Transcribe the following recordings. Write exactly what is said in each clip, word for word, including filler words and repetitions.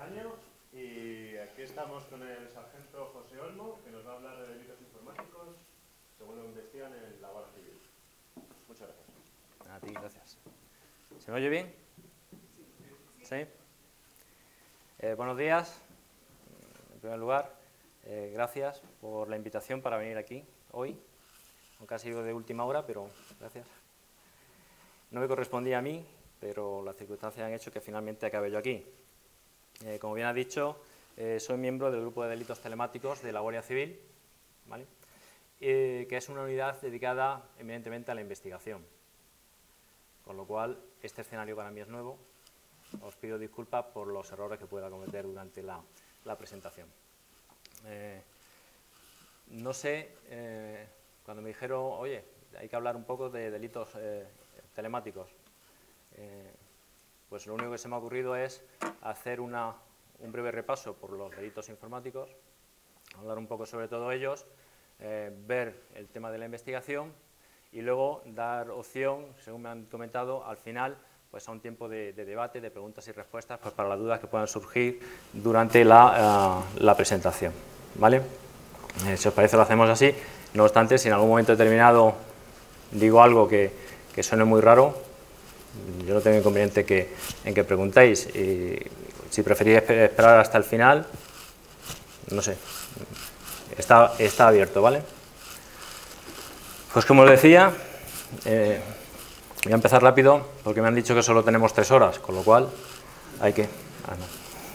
año y aquí estamos con el sargento José Olmo, que nos va a hablar de delitos informáticos según lo investigan en la Guardia Civil. Muchas gracias. A ti, gracias. ¿Se me oye bien? ¿Sí? Eh, buenos días. En primer lugar, eh, gracias por la invitación para venir aquí hoy, aunque ha sido de última hora, pero gracias. No me correspondía a mí, pero las circunstancias han hecho que finalmente acabe yo aquí. Eh, como bien ha dicho, eh, soy miembro del Grupo de Delitos Telemáticos de la Guardia Civil, ¿vale? eh, que es una unidad dedicada eminentemente a la investigación. Con lo cual, este escenario para mí es nuevo. Os pido disculpas por los errores que pueda cometer durante la, la presentación. Eh, no sé, eh, cuando me dijeron, oye, hay que hablar un poco de delitos eh, telemáticos, eh, pues lo único que se me ha ocurrido es hacer una, un breve repaso por los delitos informáticos, hablar un poco sobre todo ellos, eh, ver el tema de la investigación y luego dar opción, según me han comentado, al final pues a un tiempo de, de debate, de preguntas y respuestas, pues para las dudas que puedan surgir durante la, uh, la presentación, ¿vale? Eh, si os parece lo hacemos así. No obstante, si en algún momento determinado digo algo que, que suene muy raro, yo no tengo inconveniente que, en que preguntéis. Y si preferís esperar hasta el final, no sé, está, está abierto, ¿vale? Pues como os decía, eh, voy a empezar rápido porque me han dicho que solo tenemos tres horas, con lo cual hay que... Ah, no.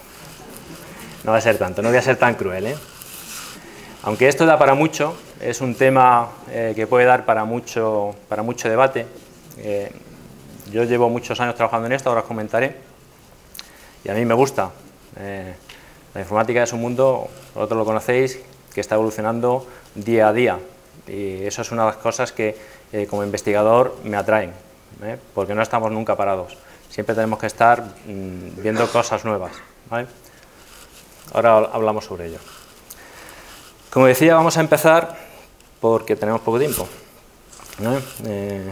no va a ser tanto, no voy a ser tan cruel, ¿eh? Aunque esto da para mucho, es un tema eh, que puede dar para mucho, para mucho debate. Eh, yo llevo muchos años trabajando en esto, ahora os comentaré, y a mí me gusta. Eh, la informática es un mundo, vosotros lo conocéis, que está evolucionando día a día, y eso es una de las cosas que eh, como investigador me atraen, ¿eh? Porque no estamos nunca parados, siempre tenemos que estar mmm, viendo cosas nuevas, ¿vale? Ahora hablamos sobre ello. Como decía, vamos a empezar porque tenemos poco tiempo, ¿no? Eh,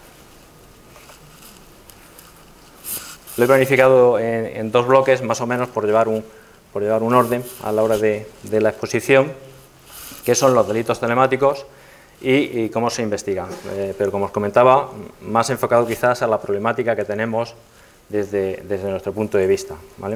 lo he planificado en, en dos bloques, más o menos, por llevar un, por llevar un orden a la hora de, de la exposición, que son los delitos telemáticos y, y cómo se investigan. Eh, pero como os comentaba, más enfocado quizás a la problemática que tenemos desde, desde nuestro punto de vista, ¿vale?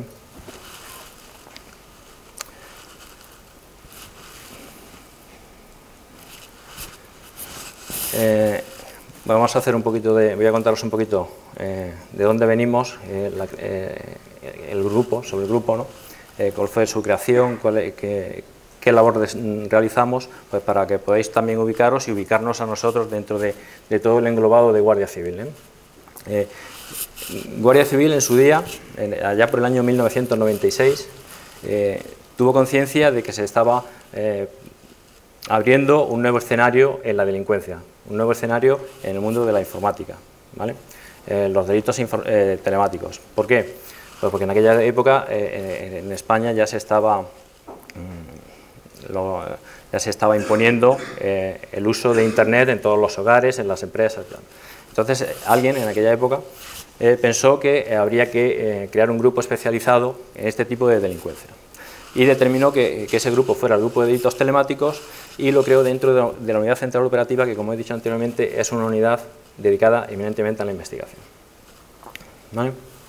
Eh, vamos a hacer un poquito de, voy a contaros un poquito eh, de dónde venimos, eh, la, eh, el grupo, sobre el grupo, ¿no? Eh, cuál fue su creación, cuál, qué, qué labor de, realizamos, pues para que podáis también ubicaros y ubicarnos a nosotros dentro de, de todo el englobado de Guardia Civil, ¿eh? Eh, Guardia Civil en su día, en, allá por el año mil novecientos noventa y seis, eh, tuvo conciencia de que se estaba eh, abriendo un nuevo escenario en la delincuencia, un nuevo escenario en el mundo de la informática, ¿vale? Eh, los delitos eh, telemáticos. ¿Por qué? Pues porque en aquella época eh, en España ya se estaba, mmm, lo, ya se estaba imponiendo eh, el uso de Internet en todos los hogares, en las empresas. Entonces, eh, alguien en aquella época eh, pensó que eh, habría que eh, crear un grupo especializado en este tipo de delincuencia. Y determinó que, que ese grupo fuera el grupo de delitos telemáticos y lo creó dentro de, de la unidad central operativa, que como he dicho anteriormente es una unidad dedicada eminentemente a la investigación, ¿vale?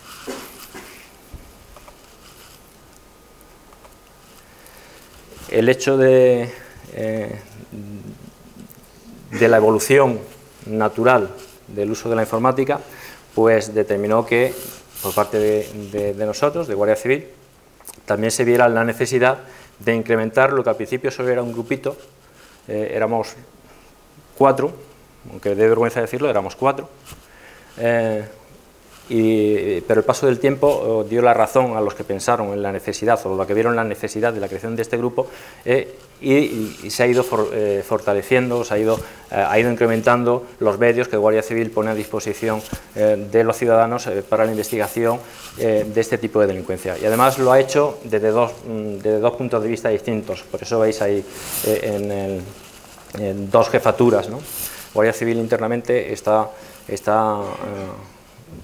El hecho de, eh, de la evolución natural del uso de la informática pues determinó que por parte de, de, de nosotros, de Guardia Civil, también se viera la necesidad de incrementar lo que al principio solo era un grupito, eh, éramos cuatro, aunque dé vergüenza decirlo, éramos cuatro, eh, y, pero el paso del tiempo eh, dio la razón a los que pensaron en la necesidad, o los que vieron la necesidad de la creación de este grupo, eh, y, y, y se ha ido for, eh, fortaleciendo, se ha ido, eh, ha ido incrementando los medios que Guardia Civil pone a disposición eh, de los ciudadanos eh, para la investigación eh, de este tipo de delincuencia. Y además lo ha hecho desde dos, desde dos puntos de vista distintos, por eso veis ahí eh, en, el, en dos jefaturas, ¿no? Guardia Civil internamente está... está eh,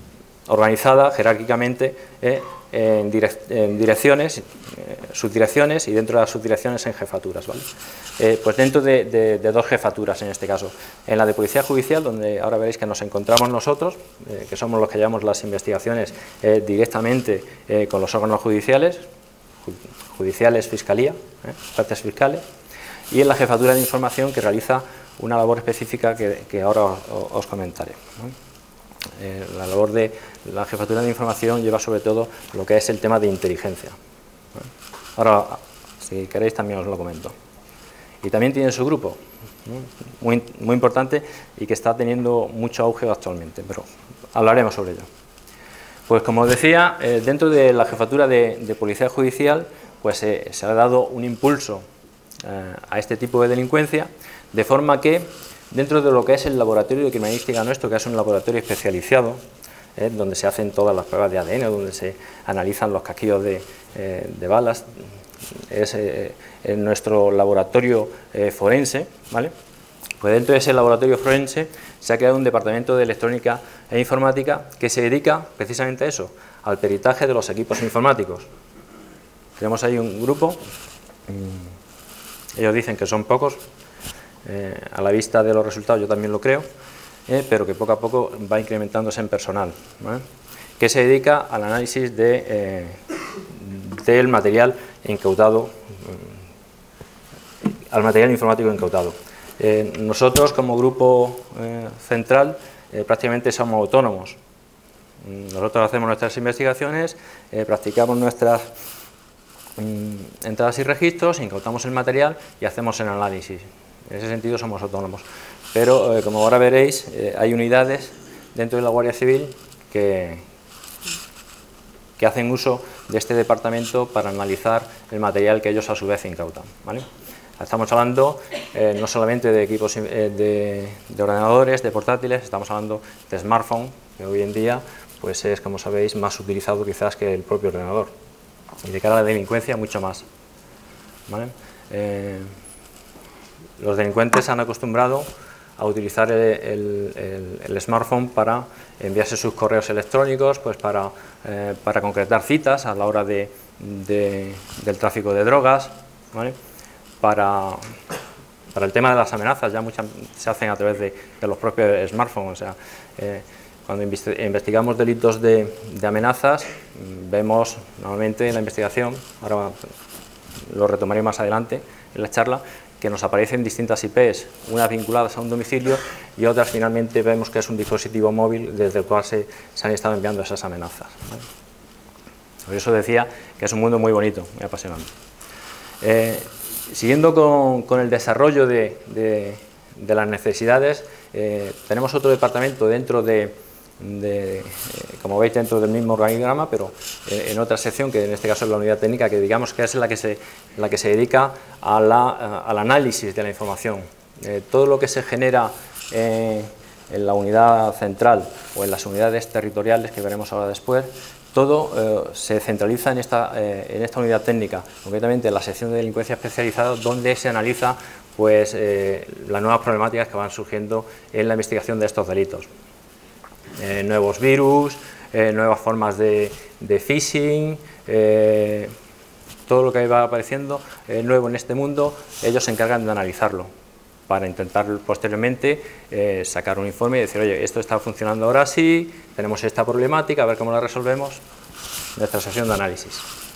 organizada jerárquicamente eh, en, direc en direcciones, eh, subdirecciones y dentro de las subdirecciones en jefaturas, ¿vale? Eh, pues dentro de, de, de dos jefaturas en este caso, en la de Policía Judicial, donde ahora veréis que nos encontramos nosotros, eh, que somos los que llevamos las investigaciones eh, directamente eh, con los órganos judiciales, ju judiciales, fiscalía, eh, partes fiscales, y en la jefatura de información, que realiza una labor específica que, que ahora os, os comentaré, ¿no? Eh, la labor de la jefatura de información lleva sobre todo lo que es el tema de inteligencia, ¿no? Ahora, si queréis, también os lo comento. Y también tiene su grupo, ¿no? muy, muy importante y que está teniendo mucho auge actualmente, pero hablaremos sobre ello. Pues como os decía, eh, dentro de la jefatura de, de Policía Judicial, pues eh, se ha dado un impulso eh, a este tipo de delincuencia, de forma que dentro de lo que es el laboratorio de criminalística nuestro, que es un laboratorio especializado, eh, donde se hacen todas las pruebas de A D N, donde se analizan los casquillos de, eh, de balas, es eh, en nuestro laboratorio eh, forense, ¿vale? Pues dentro de ese laboratorio forense se ha creado un departamento de electrónica e informática que se dedica precisamente a eso, al peritaje de los equipos informáticos. Tenemos ahí un grupo, ellos dicen que son pocos, eh, a la vista de los resultados yo también lo creo, eh, pero que poco a poco va incrementándose en personal, ¿vale? Que se dedica al análisis de, eh, del material incautado, al material informático incautado. Eh, nosotros como grupo eh, central eh, prácticamente somos autónomos. Nosotros hacemos nuestras investigaciones, eh, practicamos nuestras mm, entradas y registros, incautamos el material y hacemos el análisis. En ese sentido somos autónomos. Pero eh, como ahora veréis, eh, hay unidades dentro de la Guardia Civil que, que hacen uso de este departamento para analizar el material que ellos a su vez incautan, ¿vale? Estamos hablando eh, no solamente de equipos eh, de, de ordenadores, de portátiles, estamos hablando de smartphone, que hoy en día pues es, como sabéis, más utilizado quizás que el propio ordenador. Y de cara a la delincuencia, mucho más, ¿vale? Eh, los delincuentes han acostumbrado a utilizar el, el, el, el smartphone para enviarse sus correos electrónicos, pues para, eh, para concretar citas a la hora de, de, del tráfico de drogas, ¿vale? Para, para el tema de las amenazas, ya muchas se hacen a través de, de los propios smartphones. O sea, eh, cuando investigamos delitos de, de amenazas, vemos normalmente en la investigación, ahora lo retomaré más adelante en la charla, que nos aparecen distintas I Pes, unas vinculadas a un domicilio y otras finalmente vemos que es un dispositivo móvil desde el cual se, se han estado enviando esas amenazas, ¿vale? Por eso decía que es un mundo muy bonito, muy apasionante. Eh, Siguiendo con, con el desarrollo de, de, de las necesidades, eh, tenemos otro departamento dentro de, de eh, como veis, dentro del mismo organigrama, pero eh, en otra sección, que en este caso es la unidad técnica, que digamos que es la que se, la que se dedica a la, a, al análisis de la información. Eh, todo lo que se genera eh, en la unidad central o en las unidades territoriales, que veremos ahora después, todo eh, se centraliza en esta, eh, en esta unidad técnica, concretamente en la sección de delincuencia especializada, donde se analiza pues, eh, las nuevas problemáticas que van surgiendo en la investigación de estos delitos. Eh, nuevos virus, eh, nuevas formas de, de phishing, eh, todo lo que va apareciendo eh, nuevo en este mundo, ellos se encargan de analizarlo para intentar posteriormente eh, sacar un informe y decir, oye, esto está funcionando ahora sí, tenemos esta problemática, a ver cómo la resolvemos, nuestra sesión de análisis.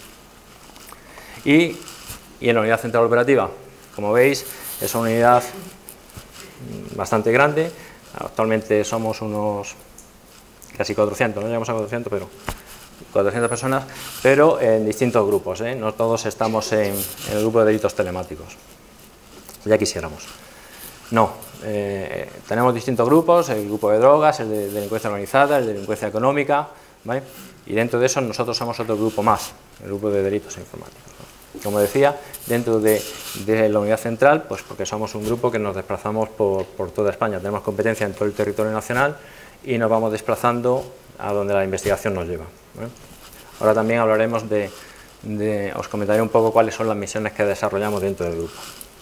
Y, y en la unidad central operativa, como veis, es una unidad bastante grande, actualmente somos unos casi cuatrocientos, no llegamos a cuatrocientos, pero cuatrocientas personas, pero en distintos grupos, ¿eh? No todos estamos en, en el grupo de delitos telemáticos, ya quisiéramos. No, eh, tenemos distintos grupos, el grupo de drogas, el de delincuencia organizada, el de delincuencia económica, ¿vale? Y dentro de eso nosotros somos otro grupo más, el grupo de delitos informáticos, ¿no? Como decía, dentro de, de la unidad central, pues porque somos un grupo que nos desplazamos por, por toda España, tenemos competencia en todo el territorio nacional y nos vamos desplazando a donde la investigación nos lleva, ¿vale? Ahora también hablaremos de, de, os comentaré un poco cuáles son las misiones que desarrollamos dentro del grupo.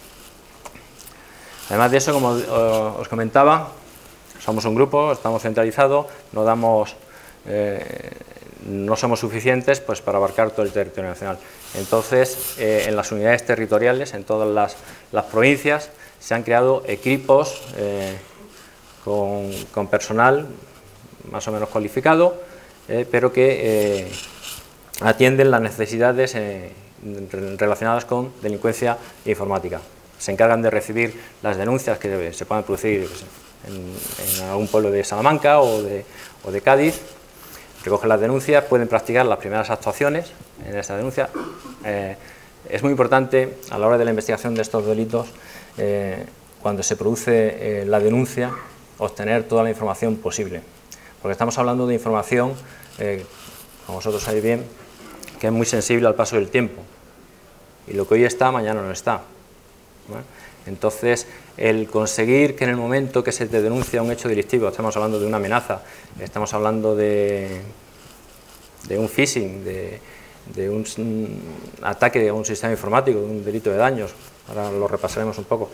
Además de eso, como os comentaba, somos un grupo, estamos centralizados, no damos eh, no somos suficientes pues, para abarcar todo el territorio nacional. Entonces, eh, en las unidades territoriales, en todas las, las provincias, se han creado equipos eh, con, con personal más o menos cualificado, eh, pero que eh, atienden las necesidades eh, relacionadas con delincuencia informática. Se encargan de recibir las denuncias que se puedan producir en, en algún pueblo de Salamanca o de, o de Cádiz. Recogen las denuncias, pueden practicar las primeras actuaciones en esta denuncia. Eh, es muy importante a la hora de la investigación de estos delitos, eh, cuando se produce eh, la denuncia, obtener toda la información posible. Porque estamos hablando de información, eh, como vosotros sabéis bien, que es muy sensible al paso del tiempo. Y lo que hoy está, mañana no está. ¿Vale? Entonces, el conseguir que en el momento que se te denuncia un hecho delictivo, estamos hablando de una amenaza, estamos hablando de, de un phishing, de, de un, un ataque a un sistema informático, de un delito de daños, ahora lo repasaremos un poco,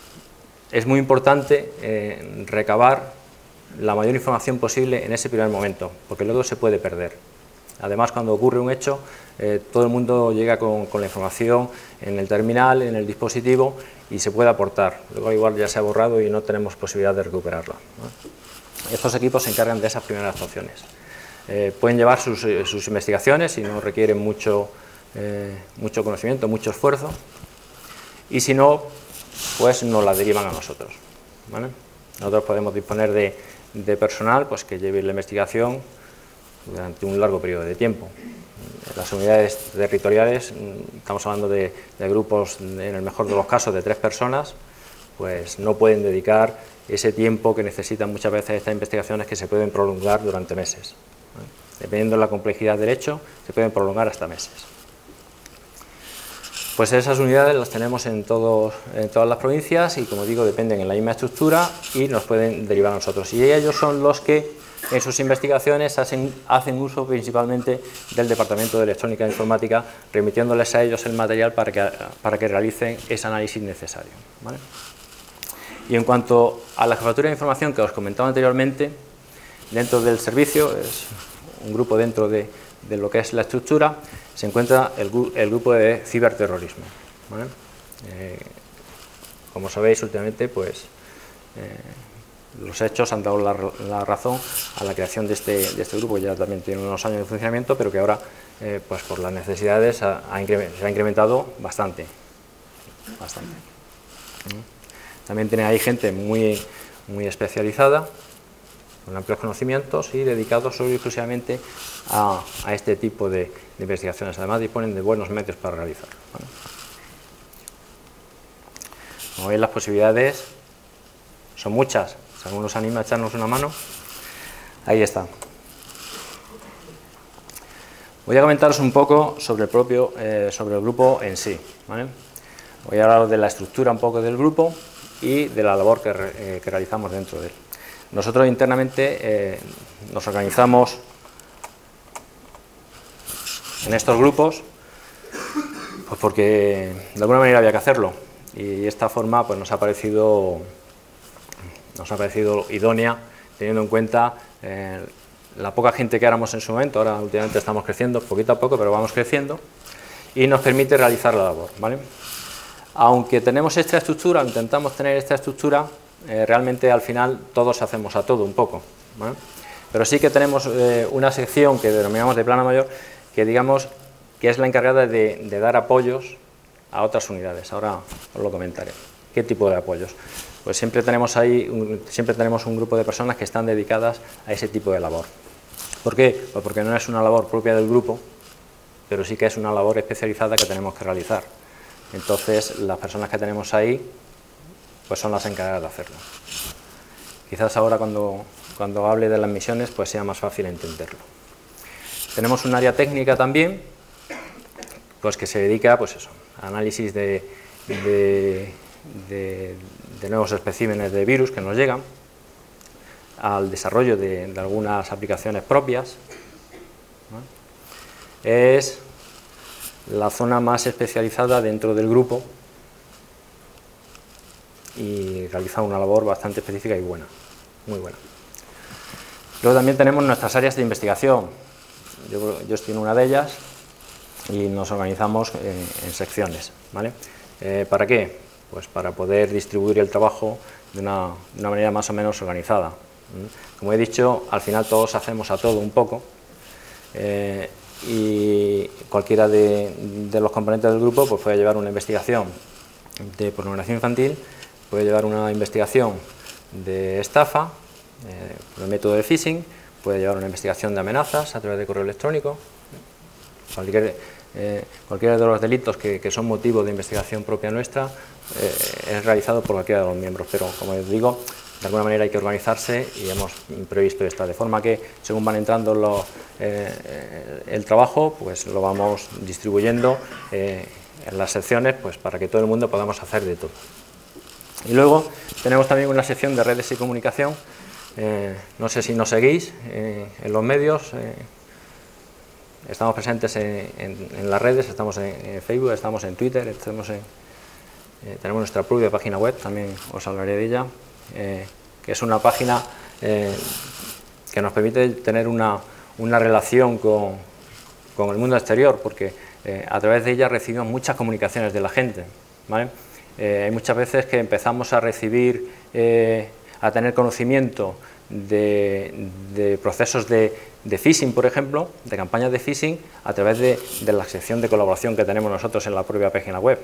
es muy importante eh, recabar la mayor información posible en ese primer momento, porque luego se puede perder. Además, cuando ocurre un hecho, eh, todo el mundo llega con, con la información en el terminal, en el dispositivo, y se puede aportar. Luego igual ya se ha borrado y no tenemos posibilidad de recuperarla, ¿no? Estos equipos se encargan de esas primeras actuaciones. Eh, pueden llevar sus, sus investigaciones y no requieren mucho, eh, mucho conocimiento, mucho esfuerzo, y si no, pues nos la derivan a nosotros, ¿vale? Nosotros podemos disponer de, de personal pues, que lleve la investigación durante un largo periodo de tiempo. Las unidades territoriales, estamos hablando de, de grupos, en el mejor de los casos, de tres personas, pues no pueden dedicar ese tiempo que necesitan muchas veces estas investigaciones, que se pueden prolongar durante meses, ¿vale? Dependiendo de la complejidad del hecho, se pueden prolongar hasta meses. Pues esas unidades las tenemos en, todos, en todas las provincias y, como digo, dependen en la misma estructura y nos pueden derivar a nosotros. Y ellos son los que en sus investigaciones hacen, hacen uso principalmente del Departamento de Electrónica e Informática, remitiéndoles a ellos el material para que, para que realicen ese análisis necesario, ¿vale? Y en cuanto a la jefatura de información que os comentaba anteriormente, dentro del servicio, es un grupo dentro de, de lo que es la estructura, se encuentra el, el grupo de ciberterrorismo, ¿vale? Eh, como sabéis, últimamente, pues, eh, los hechos han dado la, la razón a la creación de este, de este grupo, que ya también tiene unos años de funcionamiento, pero que ahora, eh, pues por las necesidades, ha, ha se ha incrementado bastante. bastante. También tiene ahí gente muy, muy especializada, con amplios conocimientos y dedicados solo y exclusivamente a, a este tipo de, de investigaciones. Además, disponen de buenos medios para realizarlo, ¿vale? Como veis, las posibilidades son muchas. Si alguno se anima a echarnos una mano, ahí está. Voy a comentaros un poco sobre el propio, eh, sobre el grupo en sí, ¿vale? Voy a hablar de la estructura un poco del grupo y de la labor que, eh, que realizamos dentro de él. Nosotros internamente eh, nos organizamos en estos grupos pues porque de alguna manera había que hacerlo, y esta forma pues nos ha parecido nos ha parecido idónea, teniendo en cuenta eh, la poca gente que éramos en su momento. Ahora últimamente estamos creciendo poquito a poco, pero vamos creciendo, y nos permite realizar la labor, ¿vale? Aunque tenemos esta estructura, intentamos tener esta estructura, eh, realmente al final todos hacemos a todo un poco, ¿vale? Pero sí que tenemos eh, una sección que denominamos de plana mayor, que digamos que es la encargada de, de dar apoyos a otras unidades. Ahora os lo comentaré. ¿Qué tipo de apoyos? Pues siempre tenemos ahí, un, siempre tenemos un grupo de personas que están dedicadas a ese tipo de labor. ¿Por qué? Pues porque no es una labor propia del grupo, pero sí que es una labor especializada que tenemos que realizar. Entonces, las personas que tenemos ahí, pues son las encargadas de hacerlo. Quizás ahora, cuando, cuando hable de las misiones, pues sea más fácil entenderlo. Tenemos un área técnica también, pues que se dedica, pues eso, a análisis de, de, de, de nuevos especímenes de virus que nos llegan, al desarrollo de, de algunas aplicaciones propias, ¿no? Es la zona más especializada dentro del grupo y realiza una labor bastante específica y buena, muy buena. Luego también tenemos nuestras áreas de investigación. Yo, yo estoy en una de ellas y nos organizamos en, en secciones, ¿vale? Eh, ¿Para qué? Pues para poder distribuir el trabajo de una, de una manera más o menos organizada. Como he dicho, al final todos hacemos a todo un poco, eh, y cualquiera de, de los componentes del grupo pues, puede llevar una investigación de pornografía infantil, puede llevar una investigación de estafa, eh, por el método de phishing, puede llevar una investigación de amenazas a través de correo electrónico, cualquier, eh, cualquiera de los delitos que, que son motivo de investigación propia nuestra eh, es realizado por cualquiera de los miembros, pero como les digo, de alguna manera hay que organizarse y hemos previsto esta, de forma que según van entrando los, eh, el trabajo, pues lo vamos distribuyendo eh, en las secciones pues, para que todo el mundo podamos hacer de todo. Y luego tenemos también una sección de redes y comunicación, eh, no sé si nos seguís eh, en los medios, eh, estamos presentes en, en, en las redes, estamos en, en Facebook, estamos en Twitter, estamos en, eh, tenemos nuestra propia página web, también os hablaré de ella. Eh, que es una página eh, que nos permite tener una, una relación con, con el mundo exterior, porque eh, a través de ella recibimos muchas comunicaciones de la gente, ¿vale? Eh, hay muchas veces que empezamos a recibir, eh, a tener conocimiento de, de procesos de, de phishing, por ejemplo, de campañas de phishing, a través de, de la sección de colaboración que tenemos nosotros en la propia página web.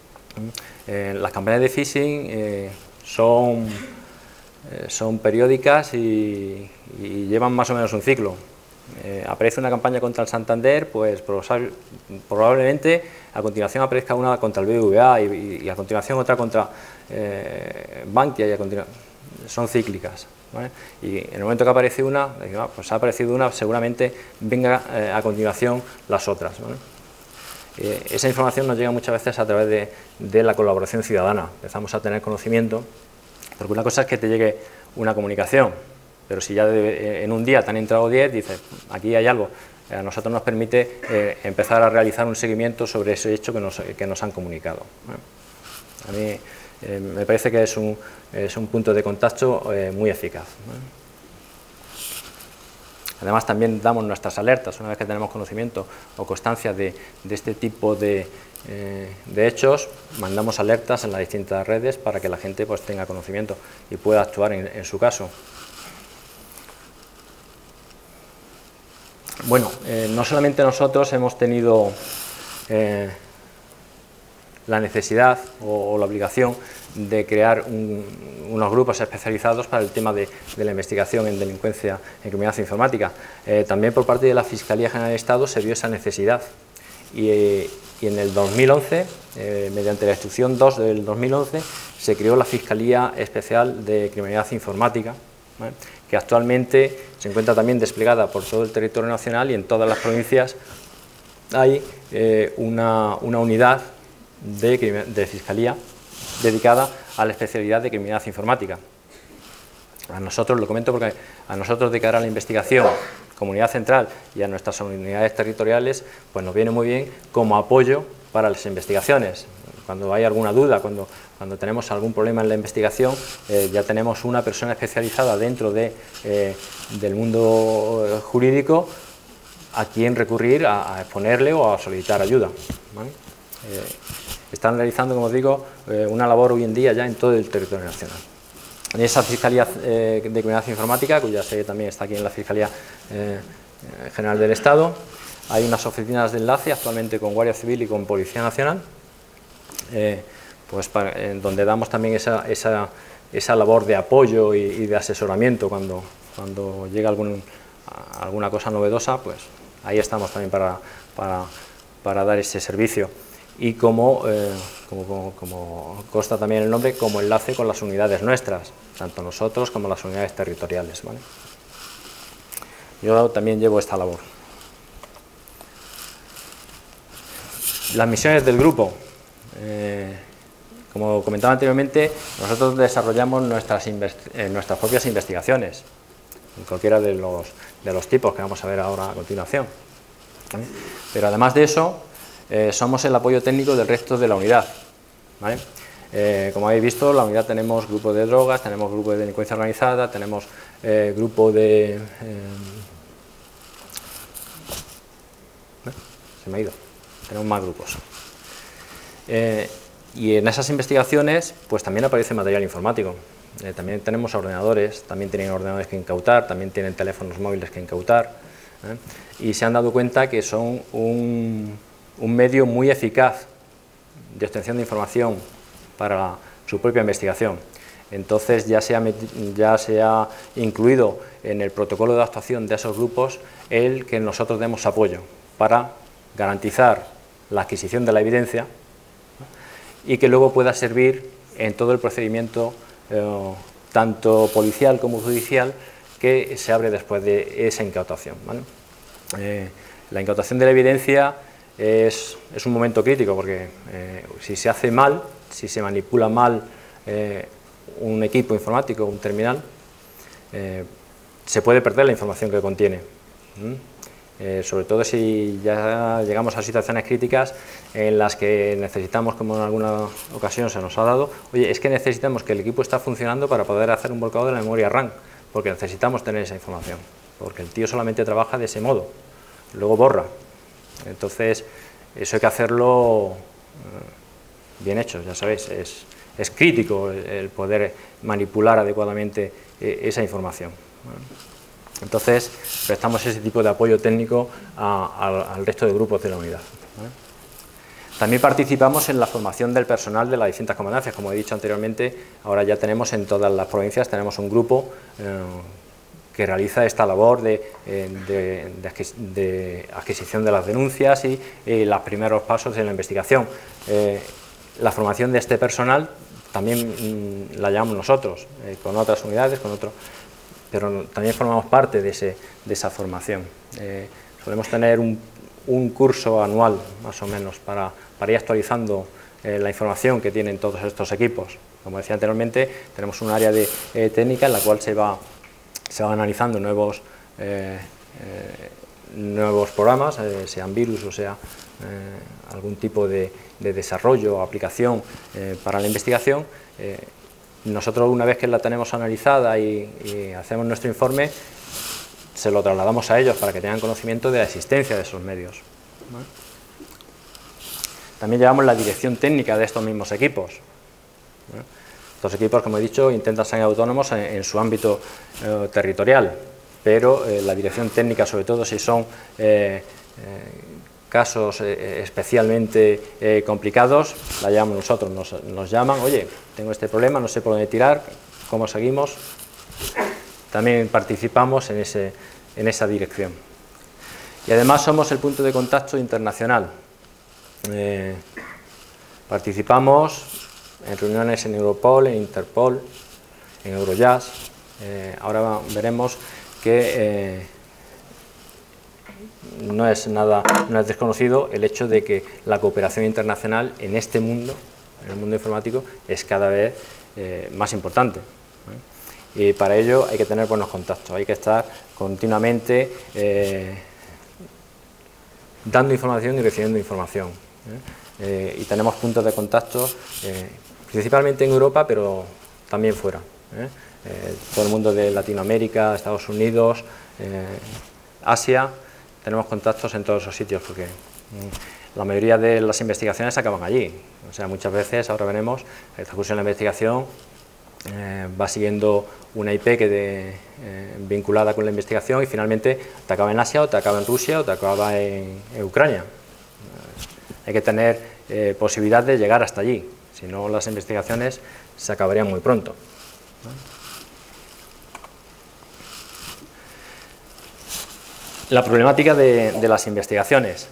Eh, las campañas de phishing eh, son, eh, son periódicas y, y llevan más o menos un ciclo. Eh, aparece una campaña contra el Santander, pues probablemente a continuación aparezca una contra el B B V A y, y a continuación otra contra eh, Bankia, y a son cíclicas, ¿vale? Y en el momento que aparece una, ah, pues ha aparecido una, seguramente venga eh, a continuación las otras, ¿vale? Eh, esa información nos llega muchas veces a través de, de la colaboración ciudadana. Empezamos a tener conocimiento, porque una cosa es que te llegue una comunicación, pero si ya de, en un día te han entrado diez, dices, aquí hay algo. Eh, a nosotros nos permite eh, empezar a realizar un seguimiento sobre ese hecho que nos, que nos han comunicado. Bueno, a mí eh, me parece que es un, es un punto de contacto eh, muy eficaz, ¿no? Además, también damos nuestras alertas, una vez que tenemos conocimiento o constancia de, de este tipo de, eh, de hechos, mandamos alertas en las distintas redes para que la gente pues, tenga conocimiento y pueda actuar en, en su caso. Bueno, eh, no solamente nosotros hemos tenido eh, la necesidad o, o la obligación de crear un, unos grupos especializados para el tema de, de la investigación en delincuencia en criminalidad informática. Eh, también por parte de la Fiscalía General del Estado se vio esa necesidad y, eh, y en el dos mil once, eh, mediante la instrucción dos del dos mil once, se creó la Fiscalía Especial de Criminalidad Informática, ¿vale?, que actualmente se encuentra también desplegada por todo el territorio nacional y en todas las provincias hay eh, una, una unidad de, de Fiscalía dedicada a la especialidad de criminalidad informática. A nosotros, lo comento porque a nosotros de cara a la investigación, Comunidad Central y a nuestras unidades territoriales, pues nos viene muy bien como apoyo para las investigaciones. Cuando hay alguna duda, cuando, cuando tenemos algún problema en la investigación, eh, ya tenemos una persona especializada dentro de, eh, del mundo jurídico a quien recurrir a, a exponerle o a solicitar ayuda, ¿vale? Eh, están realizando, como os digo, eh, una labor hoy en día ya en todo el territorio nacional. En esa Fiscalía eh, de Criminalidad Informática, cuya sede también está aquí en la Fiscalía eh, General del Estado, hay unas oficinas de enlace actualmente con Guardia Civil y con Policía Nacional, eh, pues para, eh, donde damos también esa, esa, esa labor de apoyo y, y de asesoramiento cuando, cuando llega algún, alguna cosa novedosa, pues ahí estamos también para, para, para dar ese servicio. Y como, eh, como, como, como consta también el nombre, como enlace con las unidades nuestras, tanto nosotros como las unidades territoriales, ¿vale? Yo también llevo esta labor. Las misiones del grupo. Eh, como comentaba anteriormente, nosotros desarrollamos nuestras, eh, nuestras propias investigaciones, en cualquiera de los, de los tipos que vamos a ver ahora a continuación, ¿vale? Pero además de eso, Eh, somos el apoyo técnico del resto de la unidad, ¿vale? Eh, como habéis visto, en la unidad tenemos grupo de drogas, tenemos grupo de delincuencia organizada, tenemos eh, grupo de... Eh, se me ha ido, tenemos más grupos. Eh, y en esas investigaciones pues también aparece material informático. Eh, también tenemos ordenadores, también tienen ordenadores que incautar, también tienen teléfonos móviles que incautar, ¿eh? Y se han dado cuenta que son un, un medio muy eficaz de obtención de información para su propia investigación. Entonces ya se, ha ya se ha incluido en el protocolo de actuación de esos grupos el que nosotros demos apoyo para garantizar la adquisición de la evidencia, ¿no?, y que luego pueda servir en todo el procedimiento eh, tanto policial como judicial que se abre después de esa incautación, ¿vale? Eh, la incautación de la evidencia es, es un momento crítico porque eh, si se hace mal, si se manipula mal eh, un equipo informático, un terminal, eh, se puede perder la información que contiene. ¿Mm? Eh, sobre todo si ya llegamos a situaciones críticas en las que necesitamos, como en alguna ocasión se nos ha dado, oye, es que necesitamos que el equipo esté funcionando para poder hacer un volcado de la memoria RAM, porque necesitamos tener esa información, porque el tío solamente trabaja de ese modo, luego borra. Entonces, eso hay que hacerlo eh, bien hecho, ya sabéis, es, es crítico el, el poder manipular adecuadamente eh, esa información. ¿Vale? Entonces, prestamos ese tipo de apoyo técnico a, a, al resto de grupos de la unidad, ¿vale? También participamos en la formación del personal de las distintas comandancias. Como he dicho anteriormente, ahora ya tenemos en todas las provincias tenemos un grupo eh, que realiza esta labor de, eh, de, de, de adquisición de las denuncias y eh, los primeros pasos en la investigación. Eh, la formación de este personal también mmm, la llevamos nosotros, eh, con otras unidades, con otros... pero también formamos parte de, ese, de esa formación. Eh, solemos tener un, un curso anual, más o menos, para, para ir actualizando eh, la información que tienen todos estos equipos. Como decía anteriormente, tenemos un área de eh, técnica en la cual se va, se van analizando nuevos, eh, eh, nuevos programas, eh, sean virus o sea eh, algún tipo de, de desarrollo o aplicación eh, para la investigación. Eh, Nosotros, una vez que la tenemos analizada y, y hacemos nuestro informe, se lo trasladamos a ellos para que tengan conocimiento de la existencia de esos medios, ¿vale? También llevamos la dirección técnica de estos mismos equipos, ¿vale? Estos equipos, como he dicho, intentan ser autónomos en, en su ámbito eh, territorial, pero eh, la dirección técnica, sobre todo si son eh, eh, casos eh, especialmente eh, complicados, la llamamos nosotros, nos, nos llaman, oye, tengo este problema, no sé por dónde tirar, ¿cómo seguimos? También participamos en, ese, en esa dirección. Y además somos el punto de contacto internacional. Eh, participamos en reuniones en Europol, en Interpol, en Eurojust. Eh, ahora veremos que eh, no es nada no es desconocido el hecho de que la cooperación internacional en este mundo, en el mundo informático, es cada vez eh, más importante, ¿eh? Y para ello hay que tener buenos contactos, hay que estar continuamente eh, dando información y recibiendo información, ¿eh? Eh, y tenemos puntos de contacto eh, principalmente en Europa, pero también fuera, ¿eh? Eh, todo el mundo de Latinoamérica, Estados Unidos, eh, Asia. Tenemos contactos en todos esos sitios porque mmm, la mayoría de las investigaciones acaban allí. O sea, muchas veces, ahora veremos, el ejecución de la investigación eh, va siguiendo una I P que de, eh, vinculada con la investigación y finalmente te acaba en Asia o te acaba en Rusia o te acaba en, en Ucrania. Eh, hay que tener eh, posibilidad de llegar hasta allí, si no las investigaciones se acabarían muy pronto, ¿no? La problemática de, de las investigaciones.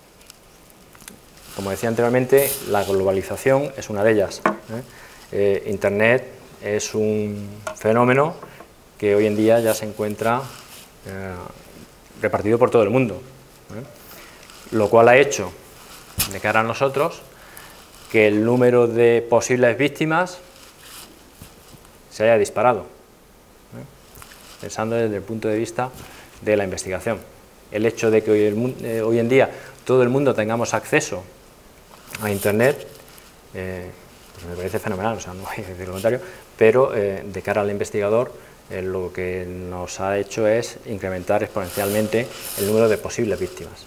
Como decía anteriormente, la globalización es una de ellas, ¿eh? Eh, Internet es un fenómeno que hoy en día ya se encuentra eh, repartido por todo el mundo, ¿eh? Lo cual ha hecho, de cara a nosotros, que el número de posibles víctimas se haya disparado, ¿eh? Pensando desde el punto de vista de la investigación. El hecho de que hoy, el, eh, hoy en día todo el mundo tengamos acceso a Internet, eh, pues me parece fenomenal, o sea, no hay que decir lo contrario, pero eh, de cara al investigador eh, lo que nos ha hecho es incrementar exponencialmente el número de posibles víctimas.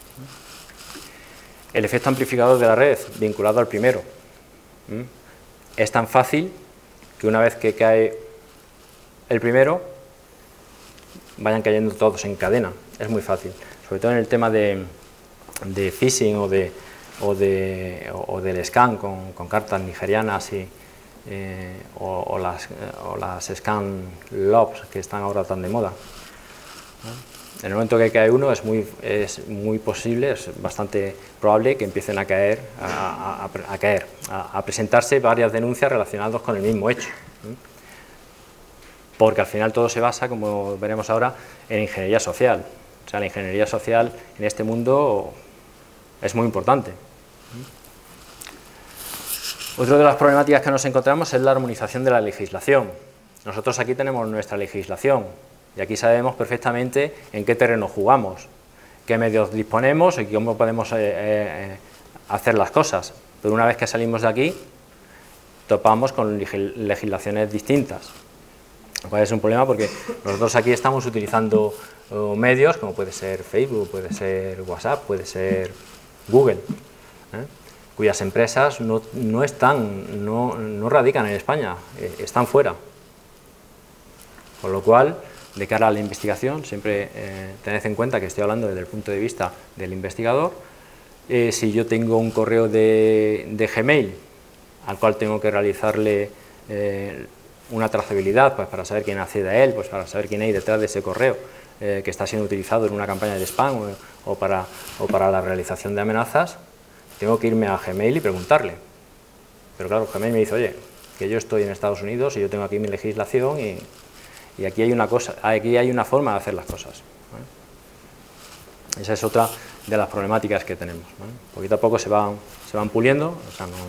El efecto amplificador de la red, vinculado al primero, ¿Mm? es tan fácil que una vez que cae el primero, vayan cayendo todos en cadena. Es muy fácil, sobre todo en el tema de, de phishing o, de, o, de, o del scam con, con cartas nigerianas y, eh, o, o, las, o las scam logs que están ahora tan de moda. En el momento que cae uno es muy, es muy posible, es bastante probable que empiecen a caer, a, a, a, caer, a, a presentarse varias denuncias relacionadas con el mismo hecho. Porque al final todo se basa, como veremos ahora, en ingeniería social. O sea, la ingeniería social en este mundo es muy importante. Otra de las problemáticas que nos encontramos es la armonización de la legislación. Nosotros aquí tenemos nuestra legislación y aquí sabemos perfectamente en qué terreno jugamos, qué medios disponemos y cómo podemos eh, eh, hacer las cosas. Pero una vez que salimos de aquí, topamos con legislaciones distintas. Lo cual es un problema porque nosotros aquí estamos utilizando uh, medios como puede ser Facebook, puede ser WhatsApp, puede ser Google, ¿eh? cuyas empresas no, no están, no, no radican en España, eh, están fuera. Con lo cual, de cara a la investigación, siempre eh, tened en cuenta que estoy hablando desde el punto de vista del investigador. Eh, si yo tengo un correo de, de Gmail al cual tengo que realizarle eh, una trazabilidad pues, para saber quién accede a él, pues, para saber quién hay detrás de ese correo eh, que está siendo utilizado en una campaña de spam o, o, para, o para la realización de amenazas, tengo que irme a Gmail y preguntarle. Pero claro, Gmail me dice, oye, que yo estoy en Estados Unidos y yo tengo aquí mi legislación y, y aquí, hay una cosa, aquí hay una forma de hacer las cosas. ¿Vale? Esa es otra de las problemáticas que tenemos. ¿Vale? Poquito a poco se van, se van puliendo, o sea, no,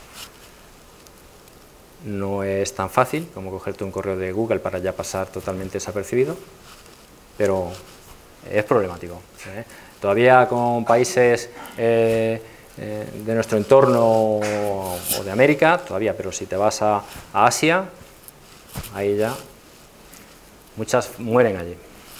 no es tan fácil como cogerte un correo de Google para ya pasar totalmente desapercibido, pero es problemático. ¿eh? Todavía con países eh, eh, de nuestro entorno o de América, todavía, pero si te vas a, a Asia, ahí ya muchas mueren allí.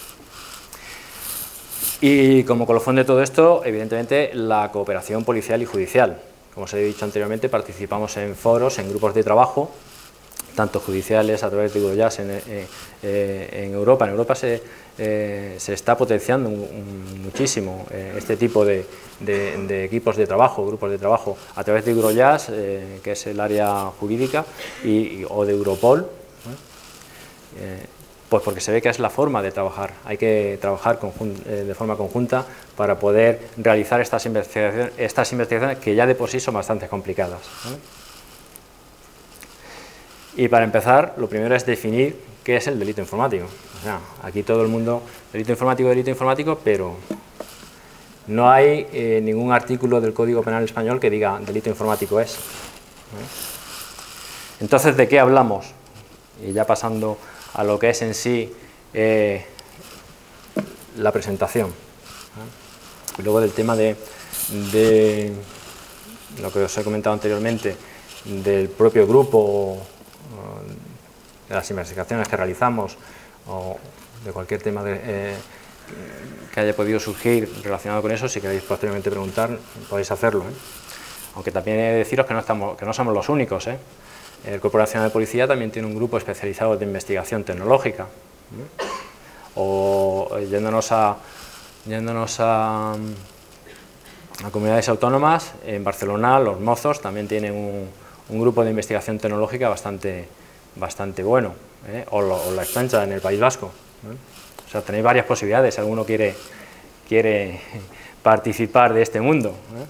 Y como colofón de todo esto, evidentemente, la cooperación policial y judicial. Como os he dicho anteriormente, participamos en foros, en grupos de trabajo, tanto judiciales a través de Eurojust en, eh, en Europa. En Europa se, eh, se está potenciando un, un, muchísimo eh, este tipo de, de, de equipos de trabajo, grupos de trabajo, a través de Eurojust, eh, que es el área jurídica, y, y, o de Europol, eh, pues porque se ve que es la forma de trabajar. Hay que trabajar eh, de forma conjunta para poder realizar estas investigaciones, estas investigaciones que ya de por sí son bastante complicadas. ¿Vale? Y para empezar, lo primero es definir qué es el delito informático. O sea, aquí todo el mundo, delito informático, delito informático, pero no hay eh, ningún artículo del Código Penal español que diga delito informático es. ¿Vale? Entonces, ¿de qué hablamos? Y ya pasando a lo que es en sí eh, la presentación. Y luego del tema de, de lo que os he comentado anteriormente, del propio grupo, de las investigaciones que realizamos, o de cualquier tema de, eh, que haya podido surgir relacionado con eso, si queréis posteriormente preguntar, podéis hacerlo. ¿eh? Aunque también he de deciros que no, estamos, que no somos los únicos, ¿eh? El Cuerpo Nacional de Policía también tiene un grupo especializado de investigación tecnológica. ¿eh? O yéndonos a, yéndonos a, a comunidades autónomas, en Barcelona los Mozos también tienen un, un grupo de investigación tecnológica bastante, bastante bueno, ¿eh? o, lo, o la Expancha en el País Vasco. ¿eh? O sea, tenéis varias posibilidades si alguno quiere, quiere participar de este mundo. ¿eh?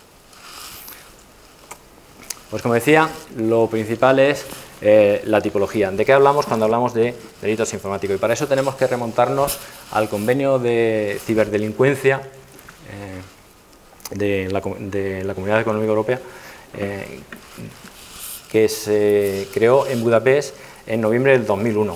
Pues como decía, lo principal es eh, la tipología. ¿De qué hablamos cuando hablamos de delitos informáticos? Y para eso tenemos que remontarnos al convenio de ciberdelincuencia eh, de, la, de la Comunidad Económica Europea, eh, que se creó en Budapest en noviembre del dos mil uno.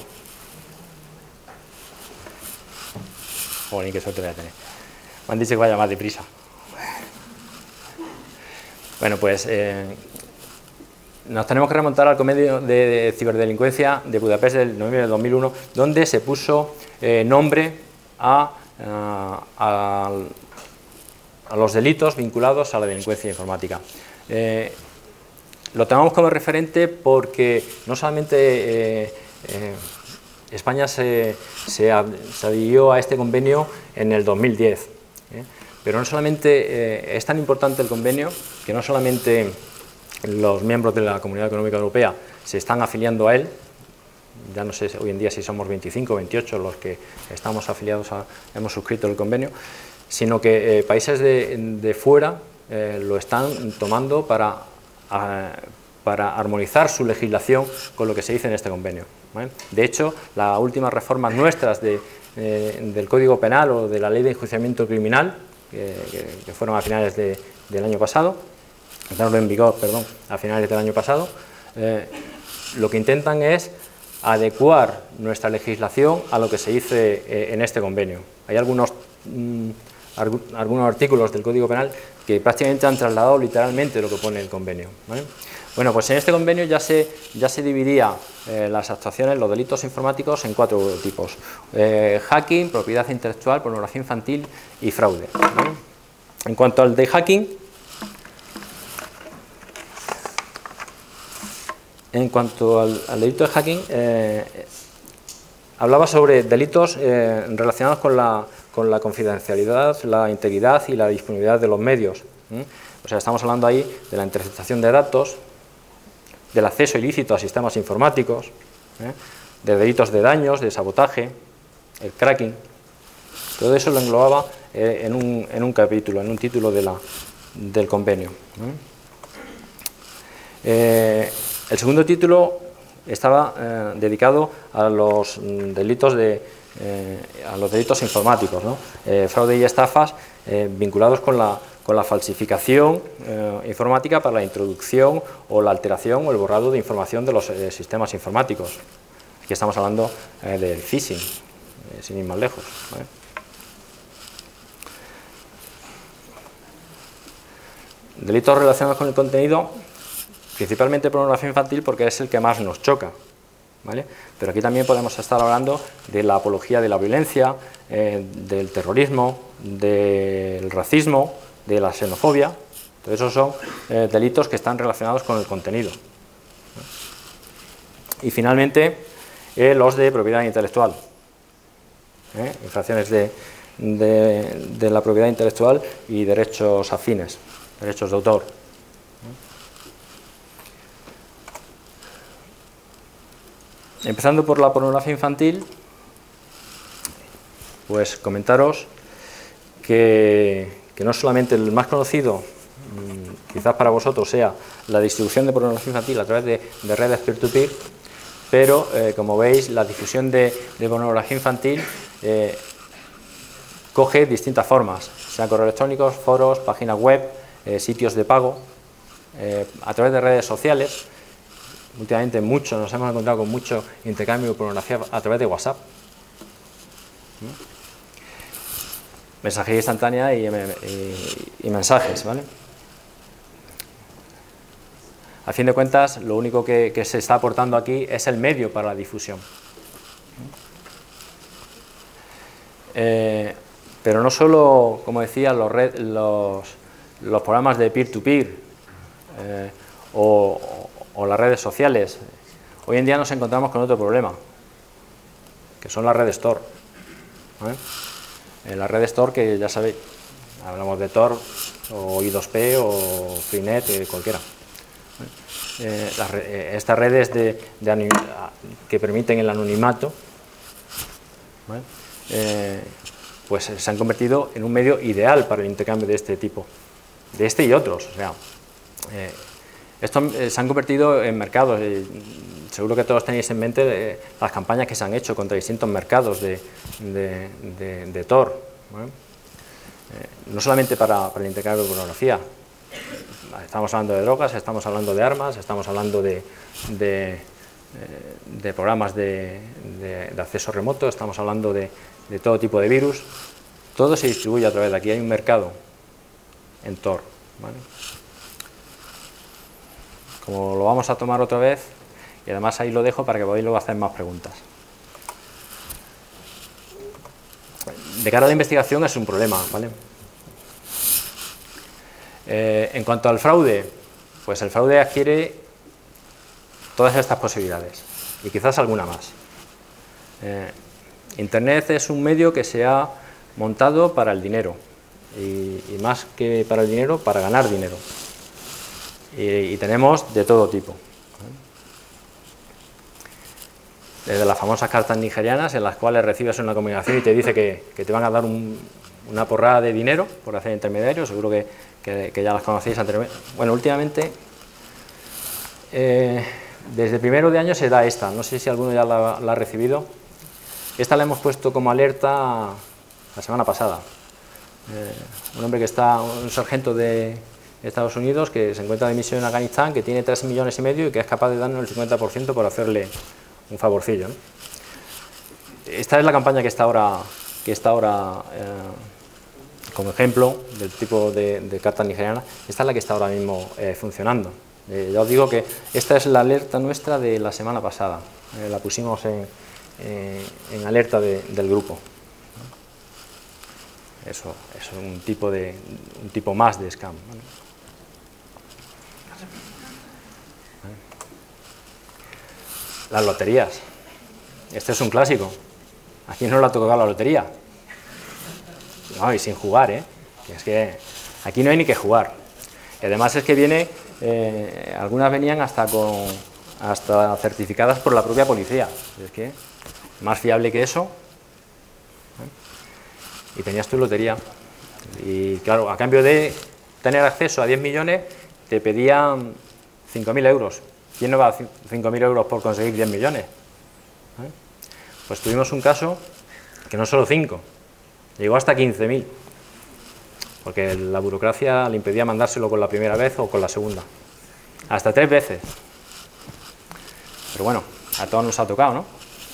Joder, qué suerte voy a tener. Me han dicho que vaya más deprisa. Bueno, pues... Eh, nos tenemos que remontar al convenio de, de ciberdelincuencia de Budapest del noviembre de dos mil uno, donde se puso eh, nombre a, a, a, a los delitos vinculados a la delincuencia informática. Eh, lo tomamos como referente porque no solamente eh, eh, España se, se, se adhirió a este convenio en el dos mil diez, ¿eh? Pero no solamente eh, es tan importante el convenio que no solamente los miembros de la Comunidad Económica Europea se están afiliando a él, ya no sé hoy en día si somos veinticinco o veintiocho los que estamos afiliados, a, hemos suscrito el convenio, sino que eh, países de, de fuera eh, lo están tomando para, a, para armonizar su legislación con lo que se dice en este convenio, ¿vale? De hecho, las últimas reformas nuestras de, eh, del Código Penal o de la Ley de Enjuiciamiento Criminal, que, que, que fueron a finales de, del año pasado, entraron en vigor, perdón, a finales del año pasado, eh, lo que intentan es adecuar nuestra legislación a lo que se dice eh, en este convenio. Hay algunos, mm, arg algunos artículos del Código Penal que prácticamente han trasladado literalmente lo que pone el convenio, ¿vale? Bueno, pues en este convenio ya se, ya se dividía eh, las actuaciones, los delitos informáticos en cuatro tipos. Eh, hacking, propiedad intelectual, pornografía infantil y fraude, ¿vale? En cuanto al de hacking, en cuanto al, al delito de hacking, eh, hablaba sobre delitos eh, relacionados con la, con la confidencialidad, la integridad y la disponibilidad de los medios. ¿eh? O sea, estamos hablando ahí de la interceptación de datos, del acceso ilícito a sistemas informáticos, ¿eh? de delitos de daños, de sabotaje, el cracking. Todo eso lo englobaba eh, en, un, en un capítulo, en un título de la, del convenio. ¿eh? Eh, el segundo título estaba eh, dedicado a los delitos, de, eh, a los delitos informáticos, ¿no? eh, fraude y estafas eh, vinculados con la con la falsificación eh, informática para la introducción o la alteración o el borrado de información de los eh, sistemas informáticos. Aquí estamos hablando eh, del phishing, eh, sin ir más lejos, ¿vale? Delitos relacionados con el contenido, principalmente pornografía infantil porque es el que más nos choca, ¿vale? Pero aquí también podemos estar hablando de la apología de la violencia, eh, del terrorismo, del racismo, de la xenofobia. Todos esos son eh, delitos que están relacionados con el contenido. Y finalmente, eh, los de propiedad intelectual. ¿eh? Infracciones de, de, de la propiedad intelectual y derechos afines, derechos de autor. Empezando por la pornografía infantil, pues comentaros que que no solamente el más conocido, quizás para vosotros, sea la distribución de pornografía infantil a través de, de redes peer-to-peer, pero, eh, como veis, la difusión de, de pornografía infantil eh, coge distintas formas, sean correos electrónicos, foros, páginas web, eh, sitios de pago, eh, a través de redes sociales. Últimamente mucho, nos hemos encontrado con mucho intercambio de pornografía a través de WhatsApp. ¿Mm? Mensajería instantánea y, y, y mensajes, ¿vale? A fin de cuentas, lo único que, que se está aportando aquí es el medio para la difusión. Eh, pero no solo, como decía, los, red, los, los programas de peer-to-peer eh, o, o las redes sociales. Hoy en día nos encontramos con otro problema, que son las redes Tor. ¿Vale? En la red Tor, que ya sabéis, hablamos de Tor, o I dos P, o Freenet, eh, cualquiera. Eh, las, eh, estas redes de, de que permiten el anonimato, ¿vale? eh, pues se han convertido en un medio ideal para el intercambio de este tipo, de este y otros. O sea, eh, estos eh, se han convertido en mercados. Eh, seguro que todos tenéis en mente eh, las campañas que se han hecho contra distintos mercados de, de, de, de Tor, ¿vale? eh, no solamente para, para el intercambio de pornografía. Estamos hablando de drogas, estamos hablando de armas, estamos hablando de, de, eh, de programas de, de, de acceso remoto, estamos hablando de, de todo tipo de virus. Todo se distribuye a través de aquí, hay un mercado en Tor, ¿vale? como lo vamos a tomar otra vez, y además ahí lo dejo para que podáis luego hacer más preguntas. De cara a la investigación es un problema, ¿vale? Eh, en cuanto al fraude, pues el fraude adquiere todas estas posibilidades, y quizás alguna más. Eh, Internet es un medio que se ha montado para el dinero, y, y más que para el dinero, para ganar dinero. Y, y tenemos de todo tipo. Desde las famosas cartas nigerianas, en las cuales recibes una comunicación y te dice que, que te van a dar un, una porrada de dinero por hacer intermediarios, seguro que, que, que ya las conocéis anteriormente. Bueno, últimamente, eh, desde primero de año se da esta, no sé si alguno ya la, la ha recibido. Esta la hemos puesto como alerta la semana pasada. Eh, un hombre que está, un sargento de Estados Unidos que se encuentra de misión en Afganistán, que tiene tres millones y medio y que es capaz de darnos el cincuenta por ciento por hacerle un favorcillo, ¿no? Esta es la campaña que está ahora, que está ahora eh, como ejemplo del tipo de, de carta nigeriana. Esta es la que está ahora mismo eh, funcionando. Eh, ya os digo que esta es la alerta nuestra de la semana pasada. Eh, la pusimos en, eh, en alerta de, del grupo. Eso es un tipo, de, un tipo más de scam, ¿no? Las loterías. Este es un clásico. ¿A quién no le ha tocado la lotería? No, y sin jugar, ¿eh? Es que aquí no hay ni que jugar. Y además es que viene, eh, algunas venían hasta con hasta certificadas por la propia policía. Es que más fiable que eso. ¿eh? Y tenías tu lotería. Y claro, a cambio de tener acceso a diez millones, te pedían cinco mil euros. ¿Quién no va a cinco mil euros por conseguir diez millones? ¿Eh? Pues tuvimos un caso que no solo cinco, llegó hasta quince mil, porque la burocracia le impedía mandárselo con la primera vez o con la segunda. Hasta tres veces. Pero bueno, a todos nos ha tocado, ¿no?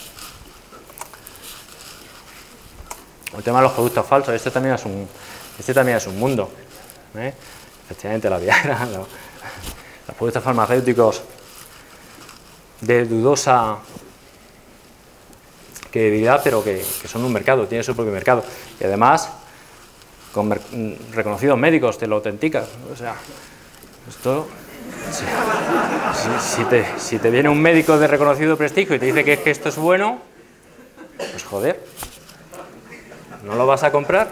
El tema de los productos falsos, este también es un, este también es un mundo. ¿eh? Efectivamente, la Viagra, los, los productos farmacéuticos de dudosa credibilidad, pero que, que son un mercado, tienen su propio mercado. Y además, con mer reconocidos médicos te lo autentican. O sea, esto... Si, si, si, te, si te viene un médico de reconocido prestigio y te dice que, que esto es bueno, pues joder, ¿no lo vas a comprar?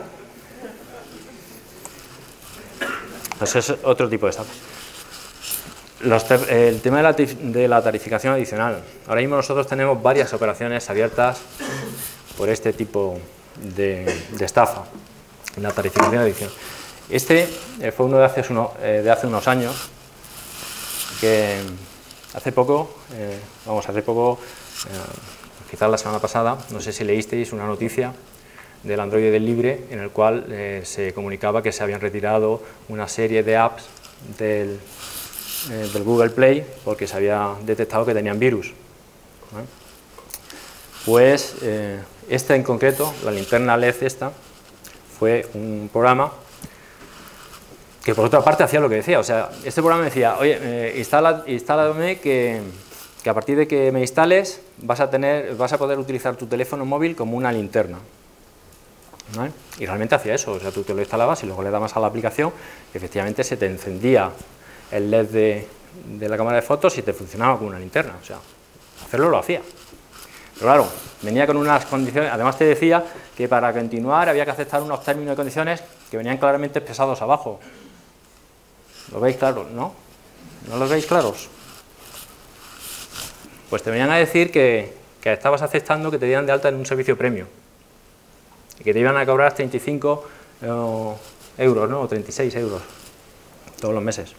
Pues es otro tipo de estafas. Los, el tema de la, de la tarificación adicional. Ahora mismo nosotros tenemos varias operaciones abiertas por este tipo de, de estafa, la tarificación adicional. Este eh, fue uno de hace, uno, eh, de hace unos años, que hace poco, eh, vamos, hace poco, eh, quizás la semana pasada, no sé si leísteis una noticia del Android del Libre, en el cual eh, se comunicaba que se habían retirado una serie de apps del... Eh, del Google Play porque se había detectado que tenían virus. ¿eh? Pues eh, esta en concreto, la linterna L E D esta, fue un programa que por otra parte hacía lo que decía. O sea, este programa decía, oye, eh, instala, instálame que, que a partir de que me instales vas a, tener, vas a poder utilizar tu teléfono móvil como una linterna. ¿Vale? Y realmente hacía eso, o sea, tú te lo instalabas y luego le dabas a la aplicación y efectivamente se te encendía el L E D de, de la cámara de fotos y te funcionaba como una linterna, o sea, hacerlo lo hacía. Pero claro, venía con unas condiciones, además te decía que para continuar había que aceptar unos términos y condiciones que venían claramente pesados abajo. ¿Lo veis claro, no? ¿No los veis claros? Pues te venían a decir que, que estabas aceptando que te dieran de alta en un servicio premium y que te iban a cobrar treinta y cinco eh, euros, ¿no? O treinta y seis euros todos los meses.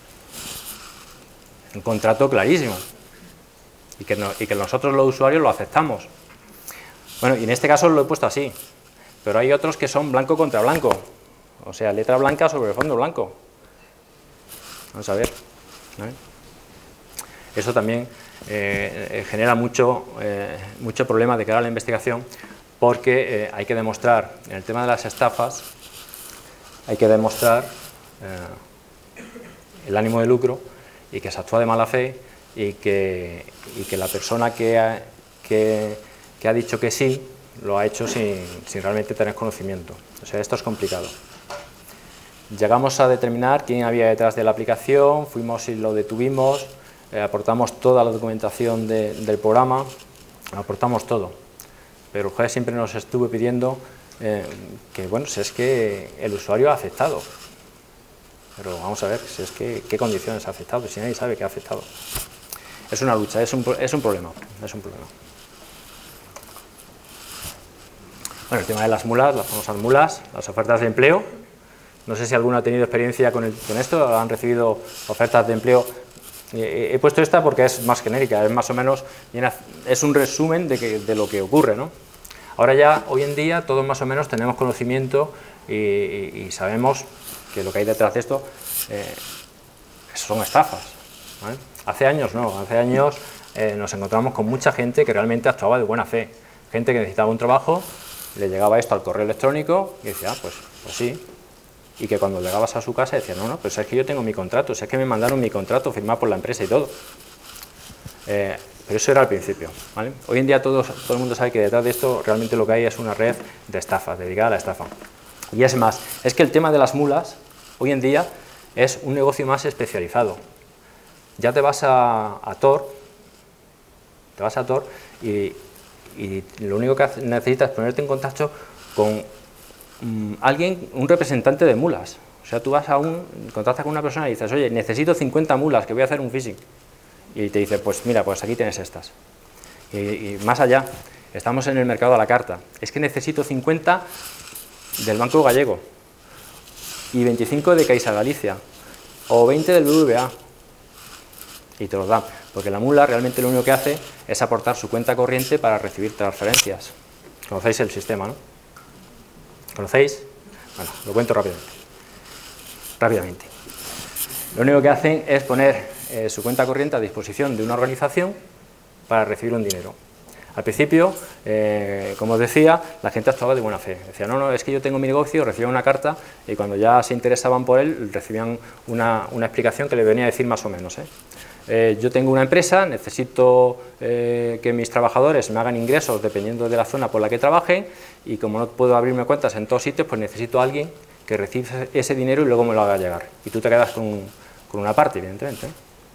Un contrato clarísimo y que, no, y que nosotros los usuarios lo aceptamos. Bueno, y en este caso lo he puesto así, pero hay otros que son blanco contra blanco, o sea, letra blanca sobre fondo blanco. Vamos a ver. ¿eh? Eso también eh, genera mucho, eh, mucho problema de cara a la investigación, porque eh, hay que demostrar, en el tema de las estafas, hay que demostrar eh, el ánimo de lucro. y que se actúa de mala fe y que, y que la persona que ha, que, que ha dicho que sí lo ha hecho sin, sin realmente tener conocimiento. O sea, esto es complicado. Llegamos a determinar quién había detrás de la aplicación, fuimos y lo detuvimos, eh, aportamos toda la documentación de, del programa, aportamos todo. Pero el juez siempre nos estuvo pidiendo eh, que, bueno, si es que el usuario ha aceptado. Pero vamos a ver, si es que, ¿qué condiciones ha aceptado? Si nadie sabe que ha aceptado. Es una lucha, es un, es un problema, es un problema. Bueno, el tema de las mulas, las famosas mulas, las ofertas de empleo. No sé si alguno ha tenido experiencia con, el, con esto, han recibido ofertas de empleo. Eh, he puesto esta porque es más genérica, es más o menos, es un resumen de, que, de lo que ocurre, ¿no? Ahora ya, hoy en día, todos más o menos tenemos conocimiento y, y, y sabemos que lo que hay detrás de esto eh, son estafas, ¿vale? Hace años no, hace años eh, nos encontramos con mucha gente que realmente actuaba de buena fe, gente que necesitaba un trabajo, le llegaba esto al correo electrónico y decía, ah, pues, pues sí, y que cuando llegabas a su casa decía, no, no, pues es que yo tengo mi contrato, es que me mandaron mi contrato firmado por la empresa y todo. Eh, pero eso era al principio, ¿vale? Hoy en día todos, todo el mundo sabe que detrás de esto realmente lo que hay es una red de estafas, dedicada a la estafa. Y es más, es que el tema de las mulas, hoy en día, es un negocio más especializado. Ya te vas a, a Tor, te vas a Tor y, y lo único que necesitas es ponerte en contacto con um, alguien, un representante de mulas. O sea, tú vas a un, contactas con una persona y dices, oye, necesito cincuenta mulas, que voy a hacer un phishing. Y te dice, pues mira, pues aquí tienes estas. Y, y más allá, estamos en el mercado a la carta. Es que necesito cincuenta del Banco Gallego y veinticinco de Caixa Galicia o veinte del B B V A y te los dan, porque la mula realmente lo único que hace es aportar su cuenta corriente para recibir transferencias. Conocéis el sistema, ¿no? ¿Conocéis? Bueno, lo cuento rápidamente. Rápidamente. Lo único que hacen es poner eh, su cuenta corriente a disposición de una organización para recibir un dinero. Al principio, eh, como os decía, la gente actuaba de buena fe. Decía, no, no, es que yo tengo mi negocio, recibían una carta y cuando ya se interesaban por él, recibían una, una explicación que le venía a decir más o menos. ¿eh? Eh, yo tengo una empresa, necesito eh, que mis trabajadores me hagan ingresos dependiendo de la zona por la que trabajen y como no puedo abrirme cuentas en todos sitios, pues necesito a alguien que reciba ese dinero y luego me lo haga llegar. Y tú te quedas con, con una parte, evidentemente. ¿eh?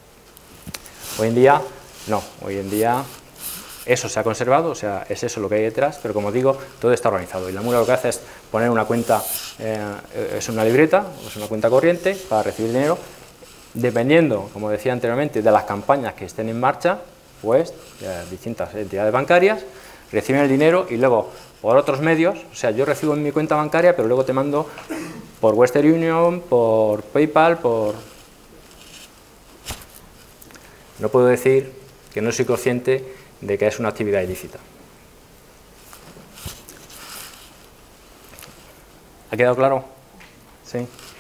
Hoy en día, no, hoy en día eso se ha conservado, o sea, es eso lo que hay detrás, pero como digo, todo está organizado. Y la mula lo que hace es poner una cuenta, eh, es una libreta, es una cuenta corriente para recibir dinero, dependiendo, como decía anteriormente, de las campañas que estén en marcha, pues eh, distintas entidades bancarias reciben el dinero y luego por otros medios, o sea, yo recibo en mi cuenta bancaria, pero luego te mando por Western Union, por PayPal, por... No puedo decir que no soy consciente de que es una actividad ilícita. ¿Ha quedado claro? Sí.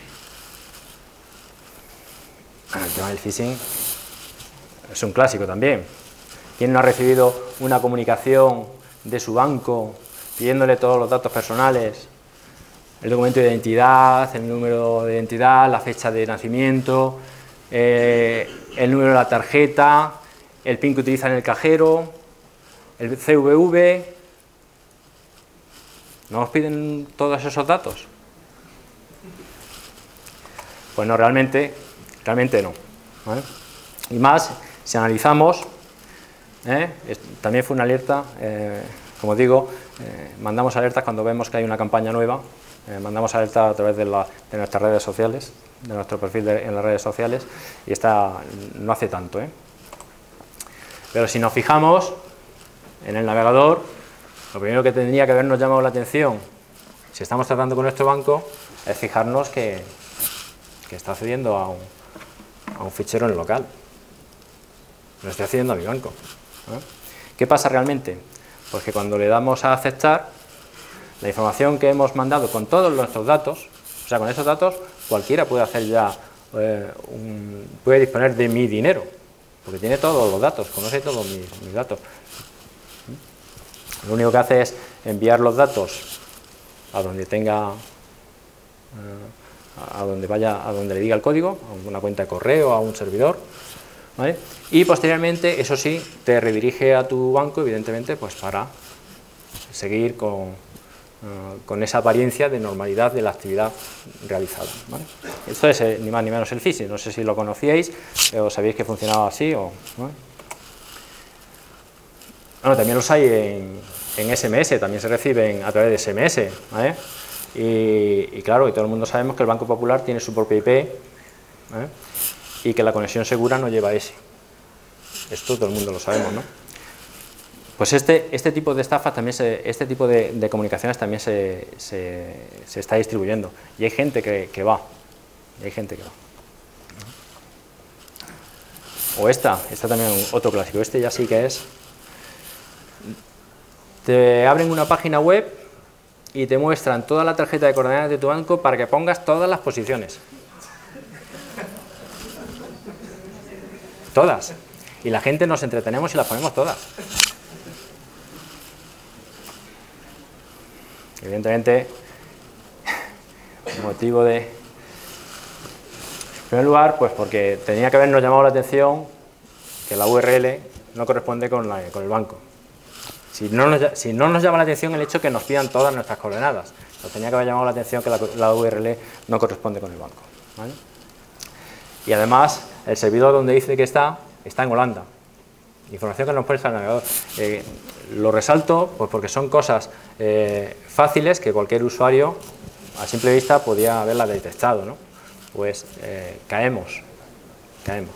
El tema del phishing es un clásico también. ¿Quién no ha recibido una comunicación de su banco pidiéndole todos los datos personales, el documento de identidad, el número de identidad, la fecha de nacimiento, eh, el número de la tarjeta, el PIN que utiliza en el cajero, el C V V? ¿No os piden todos esos datos? Pues no, realmente, realmente no. ¿Vale? Y más, si analizamos, ¿eh? también fue una alerta, eh, como digo, eh, mandamos alertas cuando vemos que hay una campaña nueva, eh, mandamos alertas a través de, la, de nuestras redes sociales, de nuestro perfil de, en las redes sociales, y esta no hace tanto, ¿eh? Pero si nos fijamos en el navegador, lo primero que tendría que habernos llamado la atención, si estamos tratando con nuestro banco, es fijarnos que, que está accediendo a un, a un fichero en local. Lo estoy accediendo a mi banco. ¿eh? ¿Qué pasa realmente? Pues que cuando le damos a aceptar, la información que hemos mandado con todos nuestros datos, o sea, con esos datos, cualquiera puede hacer ya, eh, un, puede disponer de mi dinero, porque tiene todos los datos, conoce todos mis, mis datos. Lo único que hace es enviar los datos a donde tenga, eh, a donde vaya, a donde le diga el código, a una cuenta de correo, a un servidor, ¿vale? Y posteriormente, eso sí, te redirige a tu banco, evidentemente, pues para seguir con, uh, con esa apariencia de normalidad de la actividad realizada, ¿vale? Esto es eh, ni más ni menos el phishing. No sé si lo conocíais o sabéis que funcionaba así o, ¿no? Bueno, también los hay en, en S M S, también se reciben a través de S M S, ¿vale? Y, y claro, y todo el mundo sabemos que el Banco Popular tiene su propia I P, ¿vale? Y que la conexión segura no lleva ese. Esto todo el mundo lo sabemos, ¿no? Pues este, este tipo de estafas, también se, este tipo de, de comunicaciones también se, se, se está distribuyendo. Y hay gente que, que va. Y hay gente que va. O esta, esta también es otro clásico. Este ya sí que es... Te abren una página web y te muestran toda la tarjeta de coordenadas de tu banco para que pongas todas las posiciones. Todas. Y la gente nos entretenemos y las ponemos todas. Evidentemente, motivo de... En primer lugar, pues porque tenía que habernos llamado la atención que la U R L no corresponde con, la, con el banco. Si no, nos, si no nos llama la atención el hecho que nos pidan todas nuestras coordenadas, nos tenía que haber llamado la atención que la, la U R L no corresponde con el banco, ¿vale? Y además, el servidor donde dice que está, está en Holanda. Información que nos muestra el navegador. Eh, lo resalto pues porque son cosas eh, fáciles que cualquier usuario a simple vista podía haberla detectado, ¿no? Pues eh, caemos, caemos.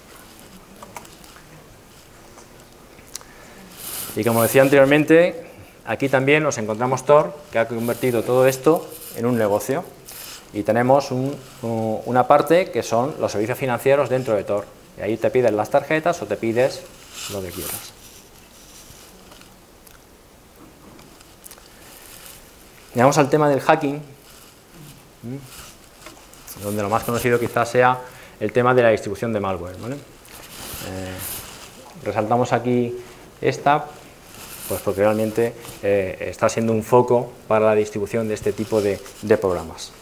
Y como decía anteriormente, aquí también nos encontramos Tor, que ha convertido todo esto en un negocio. Y tenemos un, un, una parte que son los servicios financieros dentro de Tor. Y ahí te piden las tarjetas o te pides lo que quieras. Llegamos al tema del hacking, donde lo más conocido quizás sea el tema de la distribución de malware, ¿vale? Eh, resaltamos aquí esta, pues porque realmente eh, está siendo un foco para la distribución de este tipo de, de programas.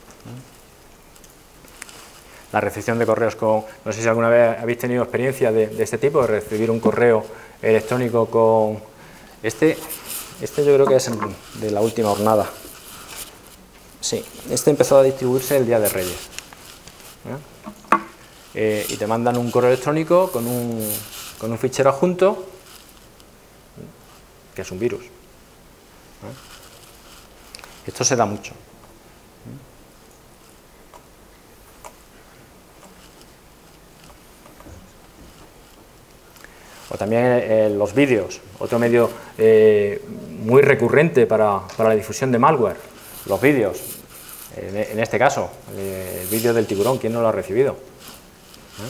La recepción de correos con... No sé si alguna vez habéis tenido experiencia de, de este tipo, de recibir un correo electrónico con... Este, este yo creo que es de la última jornada. Sí, este empezó a distribuirse el día de Reyes. ¿Eh? Eh, y te mandan un correo electrónico con un, con un fichero adjunto, que es un virus. ¿Eh? Esto se da mucho. O también eh, los vídeos, otro medio eh, muy recurrente para, para la difusión de malware. Los vídeos, en, en este caso, eh, el vídeo del tiburón, ¿quién no lo ha recibido? ¿Eh?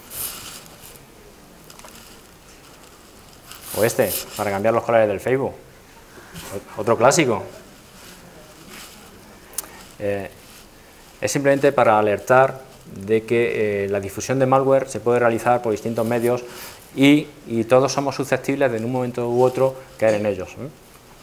O este, para cambiar los colores del Facebook, otro clásico. Eh, es simplemente para alertar de que eh, la difusión de malware se puede realizar por distintos medios y, y todos somos susceptibles de en un momento u otro caer en ellos, ¿eh?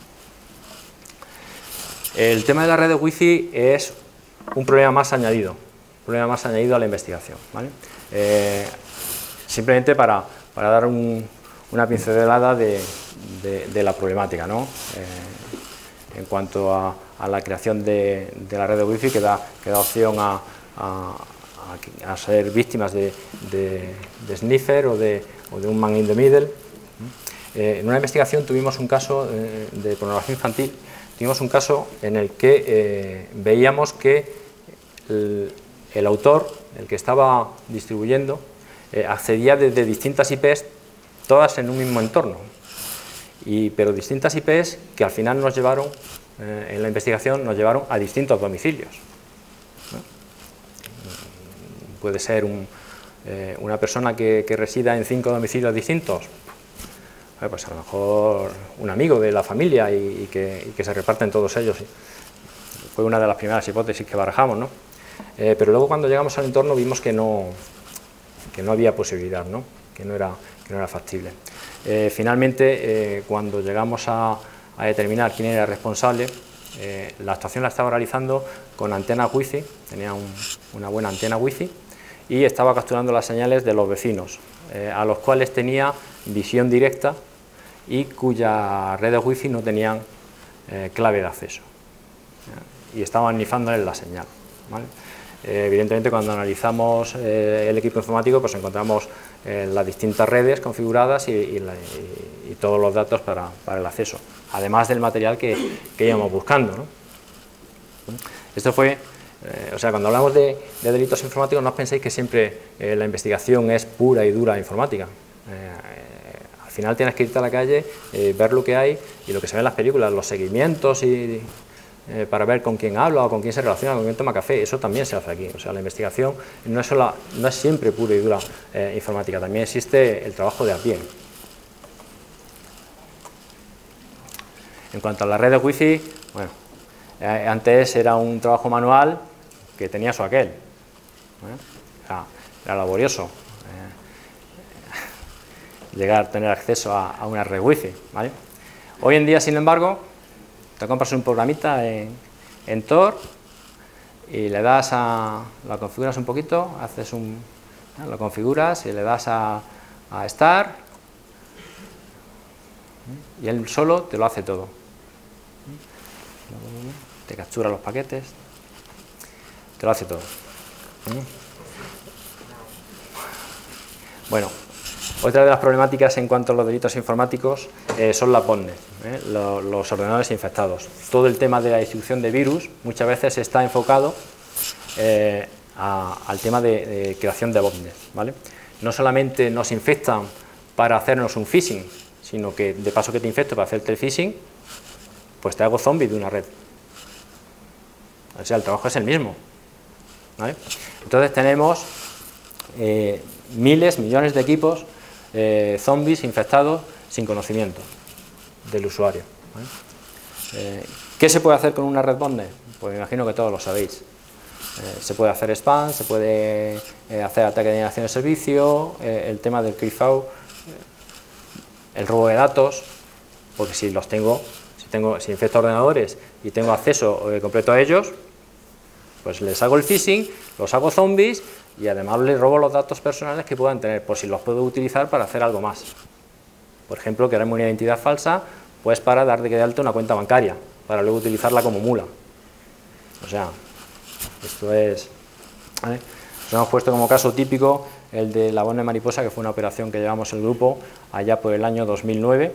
El tema de la red de Wi-Fi es un problema más añadido, un problema más añadido a la investigación, ¿vale? Eh, simplemente para, para dar un, una pincelada de, de, de la problemática, ¿no? Eh, en cuanto a, a la creación de, de la red de Wi-Fi que da, que da opción a, a, a, a ser víctimas de, de, de sniffer o de, o de un man in the middle. Eh, en una investigación tuvimos un caso eh, de pornografía infantil. Tuvimos un caso en el que eh, veíamos que el, el autor, el que estaba distribuyendo, eh, accedía desde distintas I Pes, todas en un mismo entorno, y, pero distintas I Pes que al final nos llevaron, eh, en la investigación, nos llevaron a distintos domicilios, ¿no? Puede ser un, eh, una persona que, que resida en cinco domicilios distintos, pues a lo mejor un amigo de la familia y, y, que, y que se reparten todos ellos. Fue una de las primeras hipótesis que barajamos, ¿no? Eh, pero luego cuando llegamos al entorno vimos que no, que no había posibilidad, ¿no? Que, no era, que no era factible. Eh, finalmente, eh, cuando llegamos a, a determinar quién era responsable, eh, la actuación la estaba realizando con antena wifi, tenía un, una buena antena wifi y estaba capturando las señales de los vecinos, eh, a los cuales tenía visión directa y cuyas redes wifi no tenían eh, clave de acceso, ¿eh? Y estaban nifándoles la señal, ¿vale? Eh, evidentemente, cuando analizamos eh, el equipo informático, pues encontramos eh, las distintas redes configuradas y, y, la, y, y todos los datos para, para el acceso, además del material que, que íbamos buscando, ¿no? Esto fue, eh, o sea, cuando hablamos de, de delitos informáticos, no os penséis que siempre eh, la investigación es pura y dura informática. Eh, al final tienes que irte a la calle, eh, ver lo que hay y lo que se ve en las películas, los seguimientos y... Eh, para ver con quién habla o con quién se relaciona, con quién toma café, eso también se hace aquí. O sea, la investigación no es, sola, no es siempre pura y dura eh, informática, también existe el trabajo de a pie. En cuanto a las redes wifi, bueno, eh, antes era un trabajo manual que tenía su aquel, ¿eh? era, era laborioso eh, llegar a tener acceso a, a una red wifi, ¿vale? Hoy en día, sin embargo, te compras un programita en, en Tor y le das a, lo configuras un poquito, haces un, ¿no? lo configuras y le das a, a Start y él solo te lo hace todo. Te captura los paquetes, te lo hace todo. Bueno, otra de las problemáticas en cuanto a los delitos informáticos eh, son las botnets, ¿eh? los, los ordenadores infectados. Todo el tema de la distribución de virus muchas veces está enfocado eh, a, al tema de, de creación de botnets, ¿vale? No solamente nos infectan para hacernos un phishing, sino que de paso que te infecto para hacerte el phishing, pues te hago zombie de una red. O sea, el trabajo es el mismo, ¿vale? Entonces tenemos eh, miles, millones de equipos Eh, zombies infectados sin conocimiento del usuario, ¿vale? Eh, ¿Qué se puede hacer con una red botnet? Pues me imagino que todos lo sabéis. Eh, se puede hacer spam, se puede eh, hacer ataque de negación de servicio, eh, el tema del crowd, el robo de datos, porque si los tengo, si tengo, si infecto ordenadores y tengo acceso eh, completo a ellos, pues les hago el phishing, los hago zombies y además les robo los datos personales que puedan tener, por si los puedo utilizar para hacer algo más. Por ejemplo, crearme una identidad falsa, pues para dar de alta una cuenta bancaria, para luego utilizarla como mula. O sea, esto es... ¿vale? Nos hemos puesto como caso típico el de la botnet mariposa, que fue una operación que llevamos el grupo allá por el año dos mil nueve,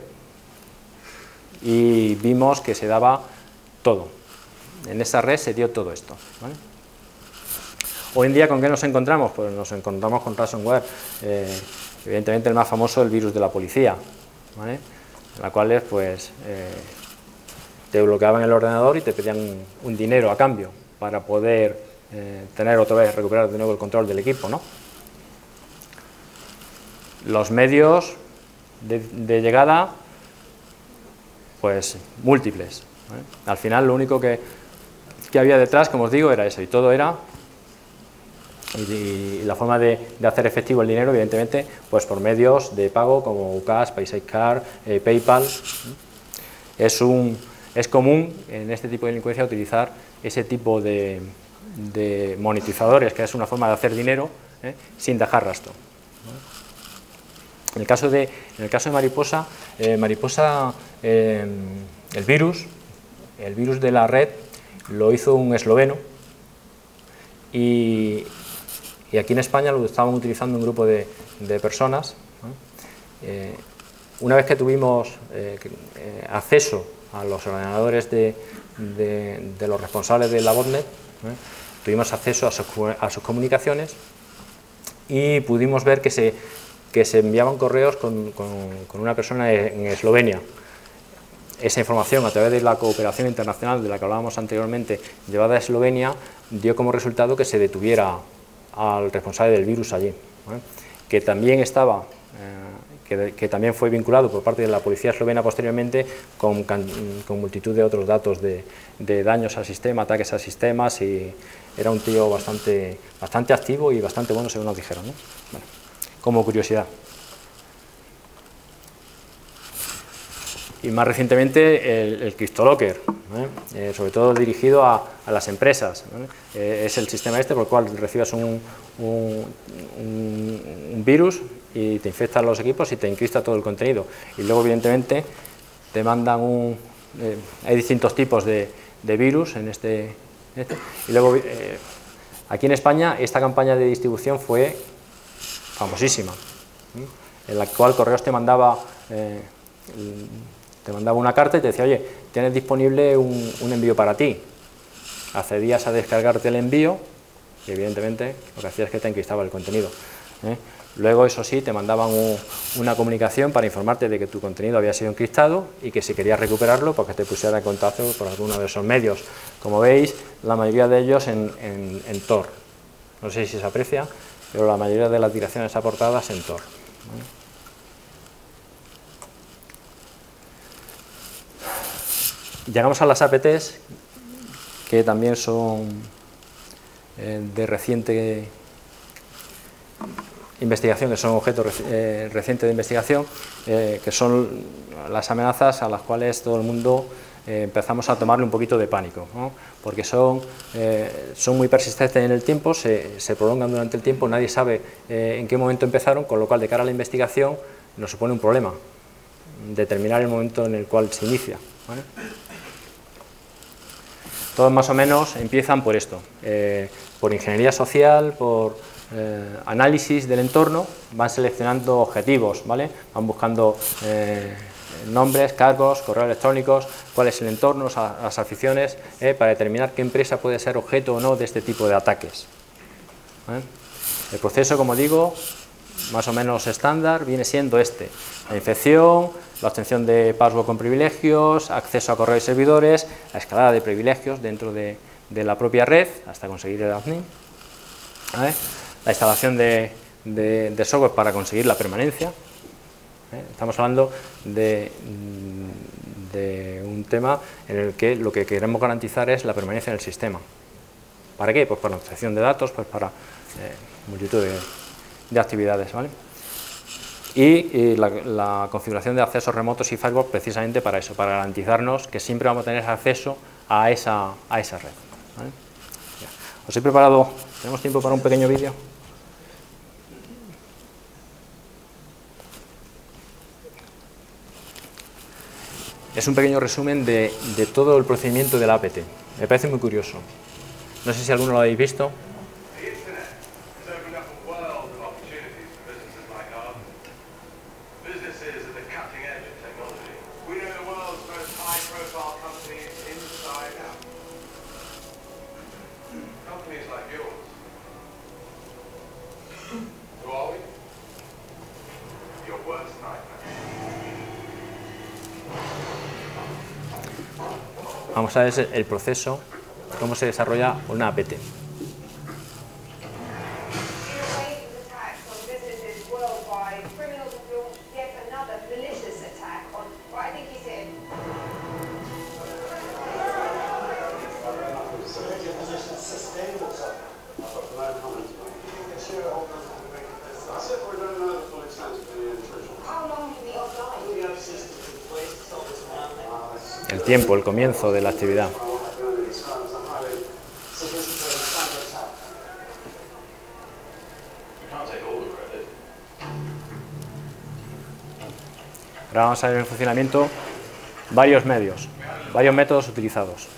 y vimos que se daba todo. En esa red se dio todo esto, ¿vale? Hoy en día, ¿con qué nos encontramos? Pues nos encontramos con ransomware, eh, evidentemente el más famoso, el virus de la policía, ¿vale? En la cual pues, eh, te bloqueaban el ordenador y te pedían un, un dinero a cambio para poder eh, tener otra vez, recuperar de nuevo el control del equipo, ¿no? Los medios de, de llegada, pues múltiples, ¿vale? Al final lo único que, que había detrás, como os digo, era eso, y todo era... Y, y la forma de, de hacer efectivo el dinero, evidentemente, pues por medios de pago como U C A S, PaySafeCard, eh, PayPal. Es, un, es común en este tipo de delincuencia utilizar ese tipo de, de monetizadores, que es una forma de hacer dinero eh, sin dejar rastro. En el caso de, en el caso de Mariposa, eh, Mariposa eh, el virus, el virus de la red lo hizo un esloveno y Y aquí en España lo estaban utilizando un grupo de, de personas, ¿no? Eh, una vez que tuvimos eh, que, eh, acceso a los ordenadores de, de, de los responsables de la botnet, ¿eh? tuvimos acceso a sus, a sus comunicaciones y pudimos ver que se, que se enviaban correos con, con, con una persona en Eslovenia. Esa información, a través de la cooperación internacional de la que hablábamos anteriormente, llevada a Eslovenia, dio como resultado que se detuviera al responsable del virus allí, ¿eh? que también estaba, eh, que, que también fue vinculado por parte de la policía eslovena posteriormente con, con multitud de otros datos de, de daños al sistema, ataques a sistemas, y era un tío bastante, bastante activo y bastante bueno, según nos dijeron, ¿no? Bueno, como curiosidad. y más recientemente el, el CryptoLocker, ¿eh? Eh, sobre todo dirigido a, a las empresas, ¿vale? Eh, es el sistema este por el cual recibes un, un, un, un virus y te infectan los equipos y te encripta todo el contenido. Y luego, evidentemente, te mandan un... Eh, hay distintos tipos de, de virus en este, este. Y luego, eh, aquí en España, esta campaña de distribución fue famosísima, ¿eh? En la cual Correos te mandaba... Eh, te mandaba una carta y te decía, oye, tienes disponible un, un envío para ti. Accedías a descargarte el envío y evidentemente lo que hacía es que te encriptaba el contenido, ¿eh? Luego, eso sí, te mandaban un, una comunicación para informarte de que tu contenido había sido encriptado y que si querías recuperarlo, pues que te pusiera en contacto por alguno de esos medios. Como veis, la mayoría de ellos en, en, en Tor. No sé si se aprecia, pero la mayoría de las direcciones aportadas en Tor, ¿eh? Llegamos a las A P Ts, que también son eh, de reciente investigación, que son objeto eh, reciente de investigación, eh, que son las amenazas a las cuales todo el mundo eh, empezamos a tomarle un poquito de pánico, ¿no? Porque son, eh, son muy persistentes en el tiempo, se, se prolongan durante el tiempo, nadie sabe eh, en qué momento empezaron, con lo cual de cara a la investigación nos supone un problema determinar el momento en el cual se inicia, ¿vale? Todos más o menos empiezan por esto, eh, por ingeniería social, por eh, análisis del entorno, van seleccionando objetivos, ¿vale? Van buscando eh, nombres, cargos, correos electrónicos, cuál es el entorno, las aficiones, eh, para determinar qué empresa puede ser objeto o no de este tipo de ataques, ¿eh? El proceso, como digo, más o menos estándar, viene siendo este: la infección, la obtención de password con privilegios, acceso a correos y servidores, la escalada de privilegios dentro de, de la propia red hasta conseguir el admin, ¿vale? La instalación de, de, de software para conseguir la permanencia, ¿eh? Estamos hablando de, de un tema en el que lo que queremos garantizar es la permanencia en el sistema. ¿Para qué? Pues para la obtención de datos, pues para eh, multitud de, de actividades, ¿vale? Y, y la, la configuración de accesos remotos y firewall precisamente para eso, para garantizarnos que siempre vamos a tener acceso a esa, a esa red, ¿vale? Os he preparado, ¿tenemos tiempo para un pequeño vídeo? Es un pequeño resumen de, de todo el procedimiento de la A P T. Me parece muy curioso. No sé si alguno lo habéis visto. Vamos a ver el proceso, cómo se desarrolla una A P T. El tiempo, el comienzo de la actividad. Ahora vamos a ver en funcionamiento varios medios, varios métodos utilizados.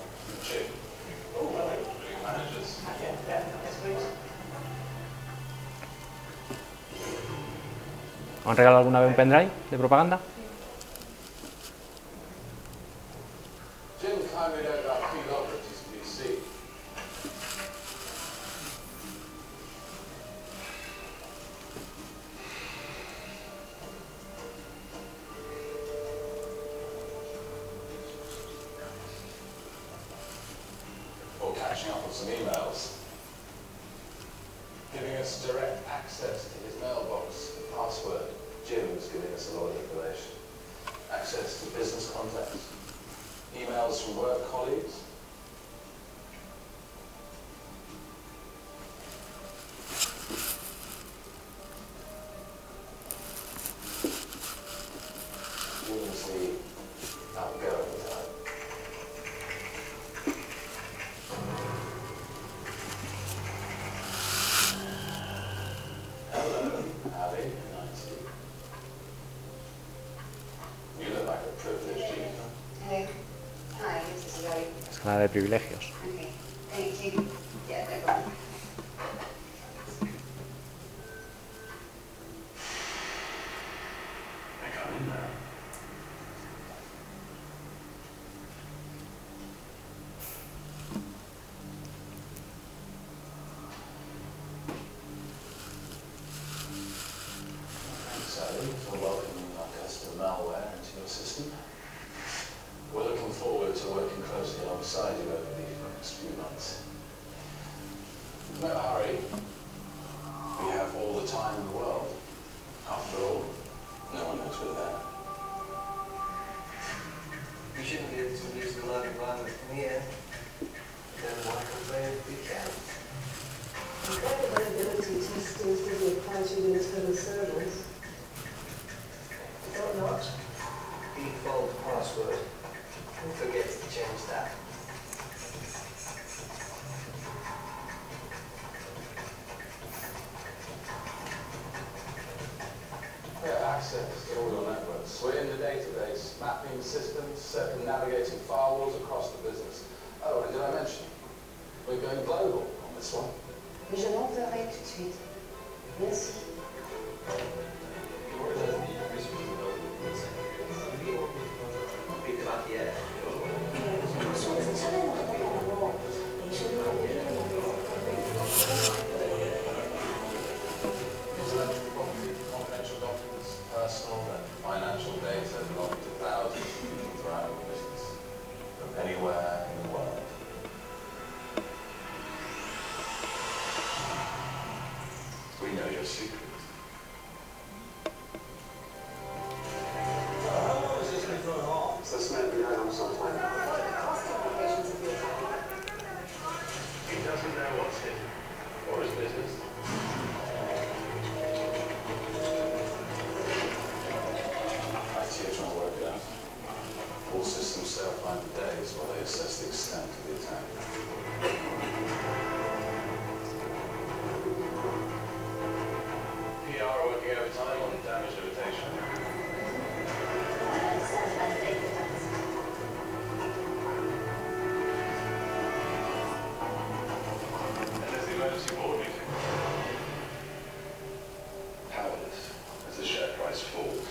¿Han regalado alguna vez un pendrive de propaganda? Some emails giving us direct access to his mailbox password. Jim was giving us a lot of information. Access to business contacts, emails from work colleagues. You can see Ali, ninety. You look like a privileged youth. Hello. Hi, this is Zoe. Escala de privilegios. Okay. Thank you. Yeah, no problem. I come in there. Thanks, Ali, for welcoming our custom malware into your system. We're looking forward to working closely alongside you over the next few months. No hurry. We have all the time in the world. After all, no one knows we're there. You shouldn't be able to use the live environment from here. Then why complain if you can? The kind of vulnerability testing doesn't apply to the internal servers. Or not. Default password. Who forgets to change that? We have access to all your networks. We're in the database, mapping systems, circumnavigating firewalls across the business. Oh, and did I mention? We're going global on this one. Mais je l'enverrai tout de suite. Merci. Intellectual property, confidential documents, personal and financial data belonging to thousands of people throughout the business, from anywhere in the world. We know your secret. How long has this been going on? This may be going on some time. What are the cost implications of your attack? He doesn't know what's hidden, or his business. I T are trying to work it out. All systems stay offline for days while they assess the extent of the attack. P R are working overtime on damage limitation. And there's the emergency board meeting. Powerless as the share price falls.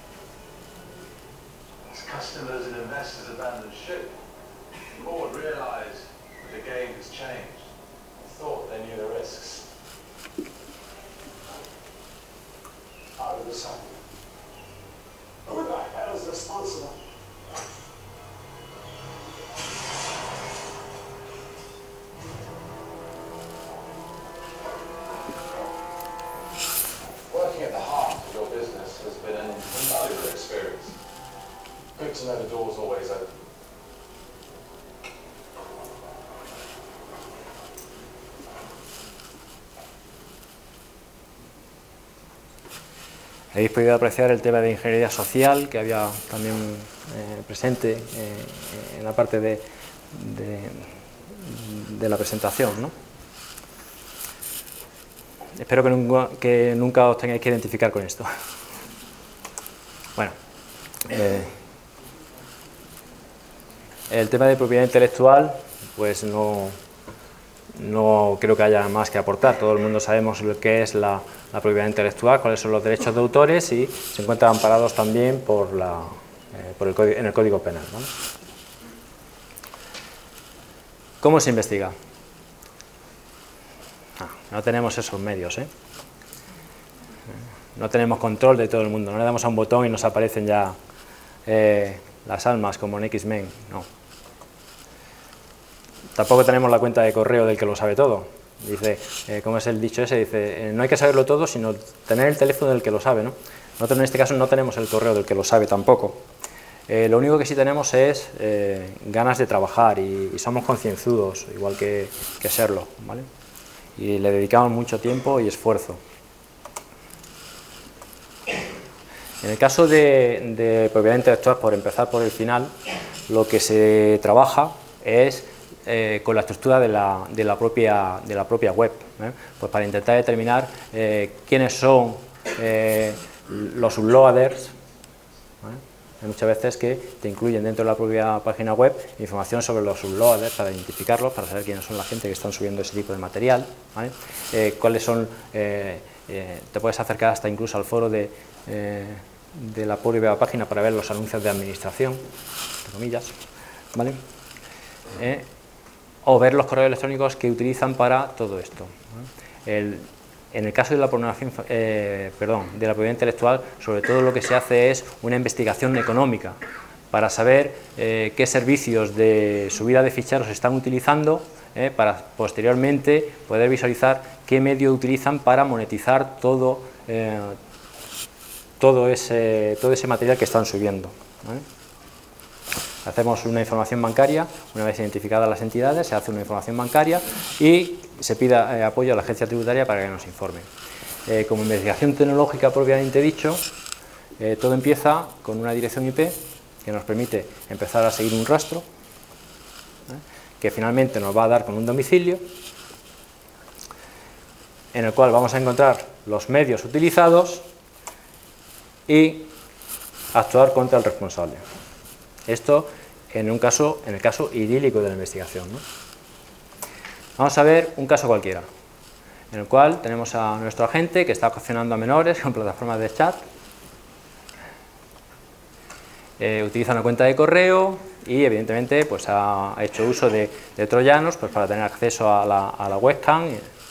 As customers and investors abandon ship, the board realize that the game has changed and thought they knew the risks. How did this happen? Who the hell is responsible? Working at the heart of your business has been an invaluable experience. Good to know the door's always open. Habéis podido apreciar el tema de ingeniería social que había también eh, presente eh, en la parte de, de, de la presentación, ¿no? Espero que nunca, que nunca os tengáis que identificar con esto. Bueno, eh, el tema de propiedad intelectual, pues no, no creo que haya más que aportar. Todo el mundo sabemos lo que es la, la propiedad intelectual, cuáles son los derechos de autores y se encuentran amparados también por la, eh, por el código, en el Código Penal, ¿no? ¿Cómo se investiga? Ah, no tenemos esos medios, ¿eh? No tenemos control de todo el mundo, no le damos a un botón y nos aparecen ya eh, las almas como en X-Men, no. Tampoco tenemos la cuenta de correo del que lo sabe todo. Dice, eh, ¿cómo es el dicho ese? Dice, eh, no hay que saberlo todo, sino tener el teléfono del que lo sabe, ¿no? Nosotros en este caso no tenemos el correo del que lo sabe tampoco. Eh, lo único que sí tenemos es eh, ganas de trabajar y, y somos concienzudos, igual que, que serlo, ¿vale? Y le dedicamos mucho tiempo y esfuerzo. En el caso de, de propiedad intelectual, por empezar por el final, lo que se trabaja es eh, con la estructura de la, de la, propia, de la propia web, ¿eh? Pues para intentar determinar eh, quiénes son eh, los uploaders, ¿vale? Hay muchas veces que te incluyen dentro de la propia página web información sobre los uploaders para identificarlos, para saber quiénes son la gente que están subiendo ese tipo de material, ¿vale? Eh, cuáles son, eh, eh, te puedes acercar hasta incluso al foro de, eh, de la propia página para ver los anuncios de administración, entre comillas, ¿vale? Eh, o ver los correos electrónicos que utilizan para todo esto, ¿vale? El, En el caso de la pornografía, eh, perdón, de la propiedad intelectual, sobre todo lo que se hace es una investigación económica para saber eh, qué servicios de subida de ficheros están utilizando eh, para posteriormente poder visualizar qué medio utilizan para monetizar todo, eh, todo, ese, todo ese material que están subiendo, ¿vale? Hacemos una información bancaria, una vez identificadas las entidades, se hace una información bancaria y se pida eh, apoyo a la agencia tributaria para que nos informe. Eh, como investigación tecnológica propiamente dicho, eh, todo empieza con una dirección I P que nos permite empezar a seguir un rastro, ¿eh? que finalmente nos va a dar con un domicilio, en el cual vamos a encontrar los medios utilizados y actuar contra el responsable. Esto en un caso, en el caso idílico de la investigación, ¿no? Vamos a ver un caso cualquiera, en el cual tenemos a nuestro agente que está coaccionando a menores con plataformas de chat, eh, utiliza una cuenta de correo y evidentemente pues, ha hecho uso de, de troyanos pues, para tener acceso a la, a la webcam.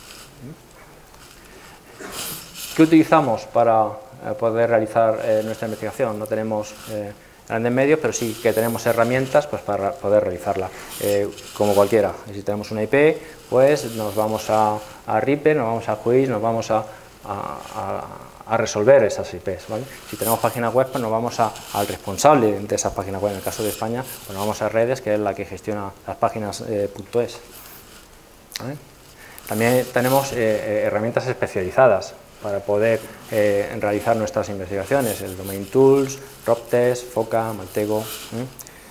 ¿Qué utilizamos para eh, poder realizar eh, nuestra investigación? No tenemos eh, grandes medios, pero sí que tenemos herramientas pues, para poder realizarla, eh, como cualquiera. Si tenemos una I P, pues nos vamos a, a Reaper, nos vamos a Quiz, nos vamos a, a, a resolver esas I Ps, ¿vale? Si tenemos páginas web, pues nos vamos a, al responsable de esas páginas web. En el caso de España, pues nos vamos a Redes, que es la que gestiona las páginas eh, .es, ¿vale? También tenemos eh, herramientas especializadas para poder eh, realizar nuestras investigaciones, el Domain Tools, Roptest, Foca, Maltego. ¿eh?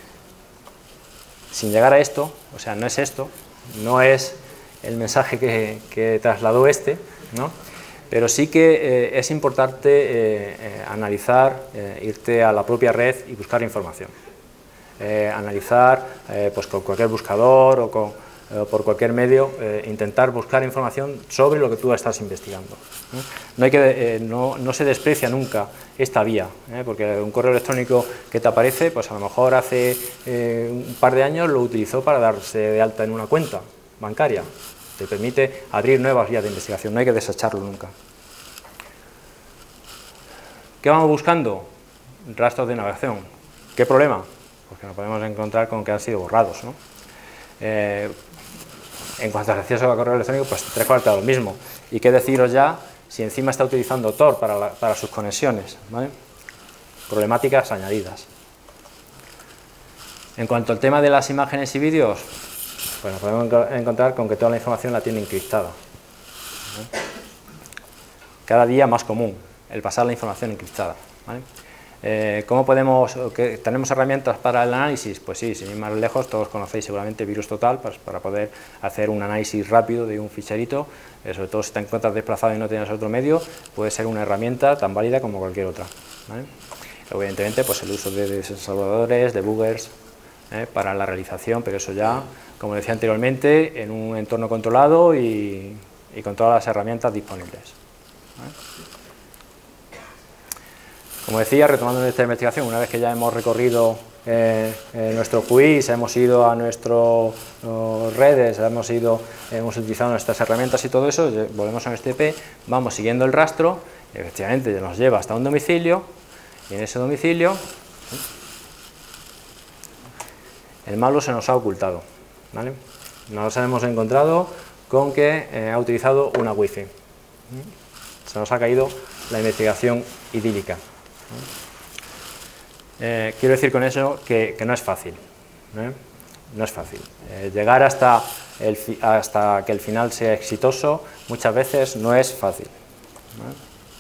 Sin llegar a esto, o sea, no es esto, no es el mensaje que, que trasladó este, ¿no? Pero sí que eh, es importante eh, eh, analizar, eh, irte a la propia red y buscar información. Eh, analizar eh, pues con cualquier buscador o con, eh, por cualquier medio, eh, intentar buscar información sobre lo que tú estás investigando. ¿eh? No, hay que, eh, no, no se desprecia nunca esta vía, ¿eh? porque un correo electrónico que te aparece, pues a lo mejor hace eh, un par de años lo utilizó para darse de alta en una cuenta bancaria. Te permite abrir nuevas vías de investigación, no hay que desecharlo nunca. ¿Qué vamos buscando? Rastros de navegación. ¿Qué problema? Porque nos podemos encontrar con que han sido borrados, ¿no? Eh, en cuanto al acceso a correo electrónico, pues tres cuartos de lo mismo. Y qué deciros ya si encima está utilizando Tor para, la, para sus conexiones, ¿vale? Problemáticas añadidas. En cuanto al tema de las imágenes y vídeos, pues nos podemos encontrar con que toda la información la tiene encriptada, ¿vale? Cada día más común el pasar la información encriptada, ¿vale? Eh, ¿Cómo podemos, que tenemos herramientas para el análisis? Pues sí, sin ir más lejos, todos conocéis seguramente VirusTotal, pues para poder hacer un análisis rápido de un ficherito, eh, sobre todo si te encuentras desplazado y no tienes otro medio, puede ser una herramienta tan válida como cualquier otra, ¿vale? Evidentemente, pues el uso de desensambladores, debuggers, eh, para la realización, pero eso ya, como decía anteriormente, en un entorno controlado y, y con todas las herramientas disponibles, ¿vale? Como decía, retomando nuestra investigación, una vez que ya hemos recorrido eh, eh, nuestro quiz, hemos ido a nuestras redes, hemos, ido, hemos utilizado nuestras herramientas y todo eso, volvemos a nuestro I P, vamos siguiendo el rastro, y efectivamente nos lleva hasta un domicilio, y en ese domicilio el malo se nos ha ocultado, ¿vale? Nos hemos encontrado con que eh, ha utilizado una wifi. Se nos ha caído la investigación idílica. Eh, quiero decir con eso que, que no es fácil, ¿eh? No es fácil. Eh, llegar hasta, el, hasta que el final sea exitoso muchas veces no es fácil, ¿eh?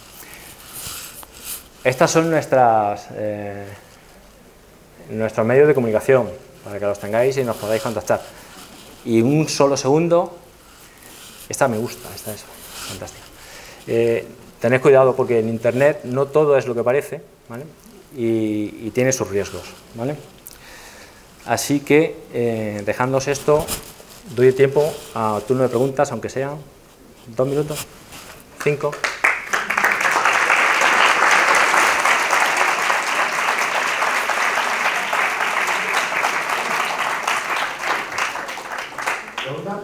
Estas son nuestras, eh, nuestros medios de comunicación, para que los tengáis y nos podáis contactar. Y un solo segundo, esta me gusta, esta es fantástica. Eh, tened cuidado porque en Internet no todo es lo que parece, ¿vale? y, y tiene sus riesgos, ¿vale? Así que, eh, dejándose esto, doy tiempo a turno de preguntas, aunque sean dos minutos, cinco. ¿Pregunta?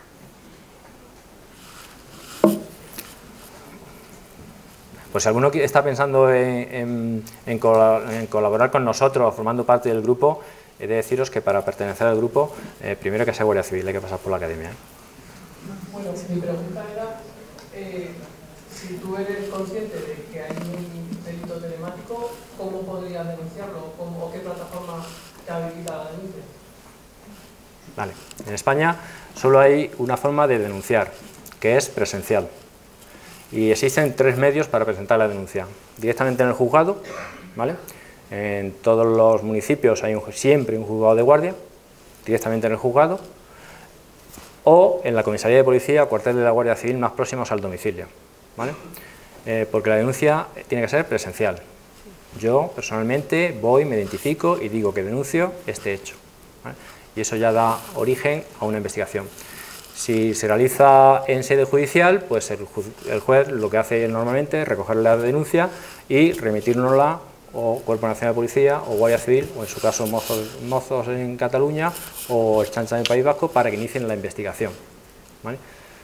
Pues si alguno está pensando en, en, en, col en colaborar con nosotros, formando parte del grupo, he de deciros que para pertenecer al grupo, eh, primero que sea Guardia Civil, hay que pasar por la academia, ¿eh? Bueno, mi pregunta era, eh, si tú eres consciente de que hay un delito telemático, ¿cómo podrías denunciarlo? ¿Cómo, o qué plataforma te habilita la denuncia? Vale. En España solo hay una forma de denunciar, que es presencial. Y existen tres medios para presentar la denuncia. Directamente en el juzgado, ¿vale? En todos los municipios hay un, siempre un juzgado de guardia, directamente en el juzgado, o en la comisaría de policía o cuartel de la Guardia Civil más próximos al domicilio, ¿vale? Eh, porque la denuncia tiene que ser presencial. Yo, personalmente, voy, me identifico y digo que denuncio este hecho, ¿vale? Y eso ya da origen a una investigación. Si se realiza en sede judicial, pues el, ju el juez lo que hace normalmente es recoger la denuncia y remitirnosla o Cuerpo Nacional de Policía o Guardia Civil, o en su caso Mozos, Mozos en Cataluña o Ertzaintza en el País Vasco, para que inicien la investigación, ¿vale?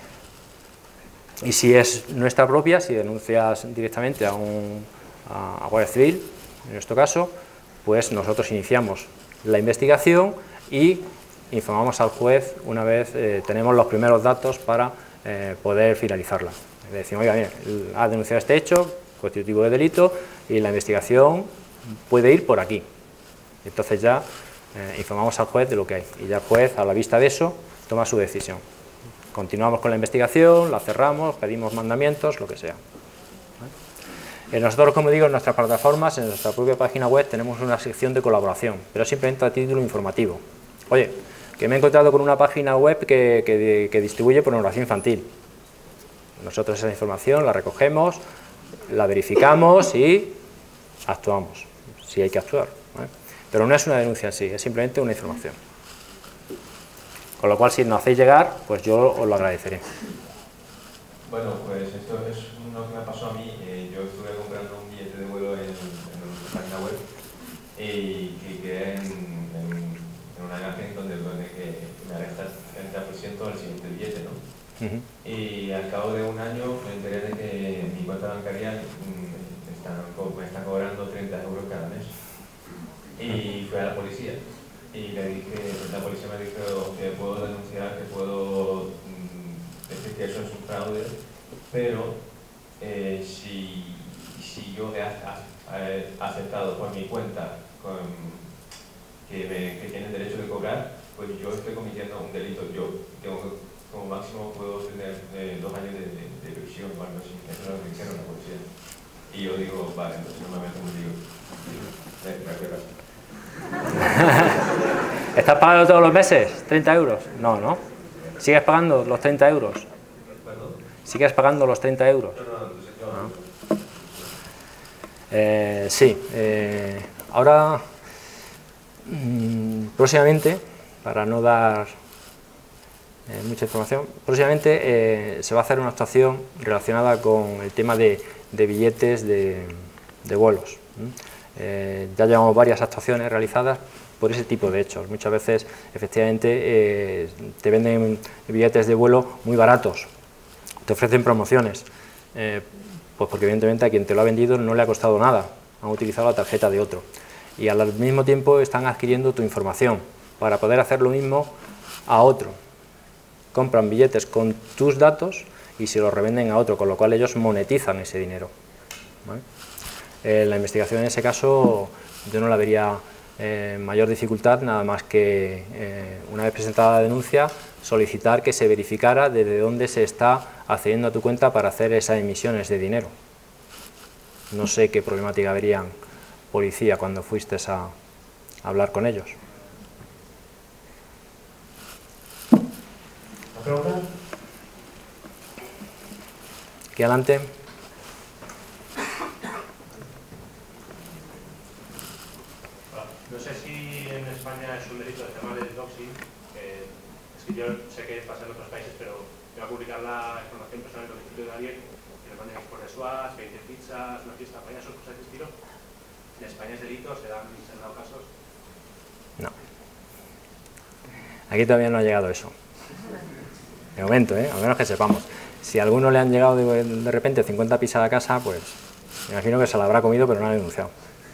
Y si es nuestra propia, si denuncias directamente a, un, a Guardia Civil, en nuestro caso, pues nosotros iniciamos la investigación y informamos al juez una vez eh, tenemos los primeros datos para eh, poder finalizarla. Le decimos, oiga, mire, ha denunciado este hecho constitutivo de delito y la investigación puede ir por aquí. Entonces ya eh, informamos al juez de lo que hay y ya el juez, a la vista de eso, toma su decisión. Continuamos con la investigación, la cerramos, pedimos mandamientos, lo que sea. ¿Vale? Eh, nosotros, como digo, en nuestras plataformas, en nuestra propia página web, tenemos una sección de colaboración, pero simplemente a título informativo. Oye, que me he encontrado con una página web que, que, que distribuye pornografía infantil. Nosotros esa información la recogemos, la verificamos y actuamos, si hay que actuar, ¿vale? Pero no es una denuncia en sí, es simplemente una información. Con lo cual, si nos hacéis llegar, pues yo os lo agradeceré. Bueno, pues esto es lo que me pasó a mí. Eh, yo estuve comprando un billete de vuelo en, en nuestra página web y cliqué en, en, en una imagen donde pone que me arrestan treinta por ciento del siguiente billete, ¿no? Uh-huh. Y al cabo de un año me enteré de que mi cuenta bancaria me está, me está cobrando treinta euros cada mes. Y fui a la policía y le dije, la policía me dijo que puedo denunciar, que puedo mmm, decir que eso es un fraude, pero eh, si, si yo he aceptado por mi cuenta con, que, me, que tienen derecho de cobrar, pues yo estoy cometiendo un delito. Yo tengo, como máximo puedo tener eh, dos años de, de, de prisión o algo así. Eso es lo que dijeron la policía. Y yo digo, vale, entonces no me meto contigo. ¿Estás pagando todos los meses treinta euros? No, ¿no? ¿Sigues pagando los treinta euros? ¿Perdón? ¿Sigues pagando los treinta euros? No, no, entonces yo no. Eh, sí, eh, ahora mmm, próximamente, para no dar eh, mucha información, próximamente eh, se va a hacer una actuación relacionada con el tema de, de billetes de, de vuelos. Eh, ya llevamos varias actuaciones realizadas por ese tipo de hechos. Muchas veces, efectivamente, eh, te venden billetes de vuelo muy baratos, te ofrecen promociones, eh, pues porque evidentemente a quien te lo ha vendido no le ha costado nada, han utilizado la tarjeta de otro. Y al mismo tiempo están adquiriendo tu información para poder hacer lo mismo a otro. Compran billetes con tus datos y se los revenden a otro, con lo cual ellos monetizan ese dinero, ¿vale? Eh, la investigación en ese caso yo no la vería eh, mayor dificultad, nada más que eh, una vez presentada la denuncia solicitar que se verificara desde dónde se está accediendo a tu cuenta para hacer esas emisiones de dinero. No sé qué problemática verían policía cuando fuiste a, a hablar con ellos. ¿La pregunta? Aquí adelante. España es un delito de tema de doxing. Eh, es que yo sé que pasa en otros países, pero voy a publicar la información personal del domicilio de alguien que le manden por de swaz, veinte pizzas, una fiesta payaso, cosas de ese estilo. En España es delito, se dan, se han dado casos. No. Aquí todavía no ha llegado eso. De momento, ¿eh? Al menos que sepamos. Si a alguno le han llegado de, de repente cincuenta pizzas a casa, pues me imagino que se la habrá comido, pero no ha denunciado.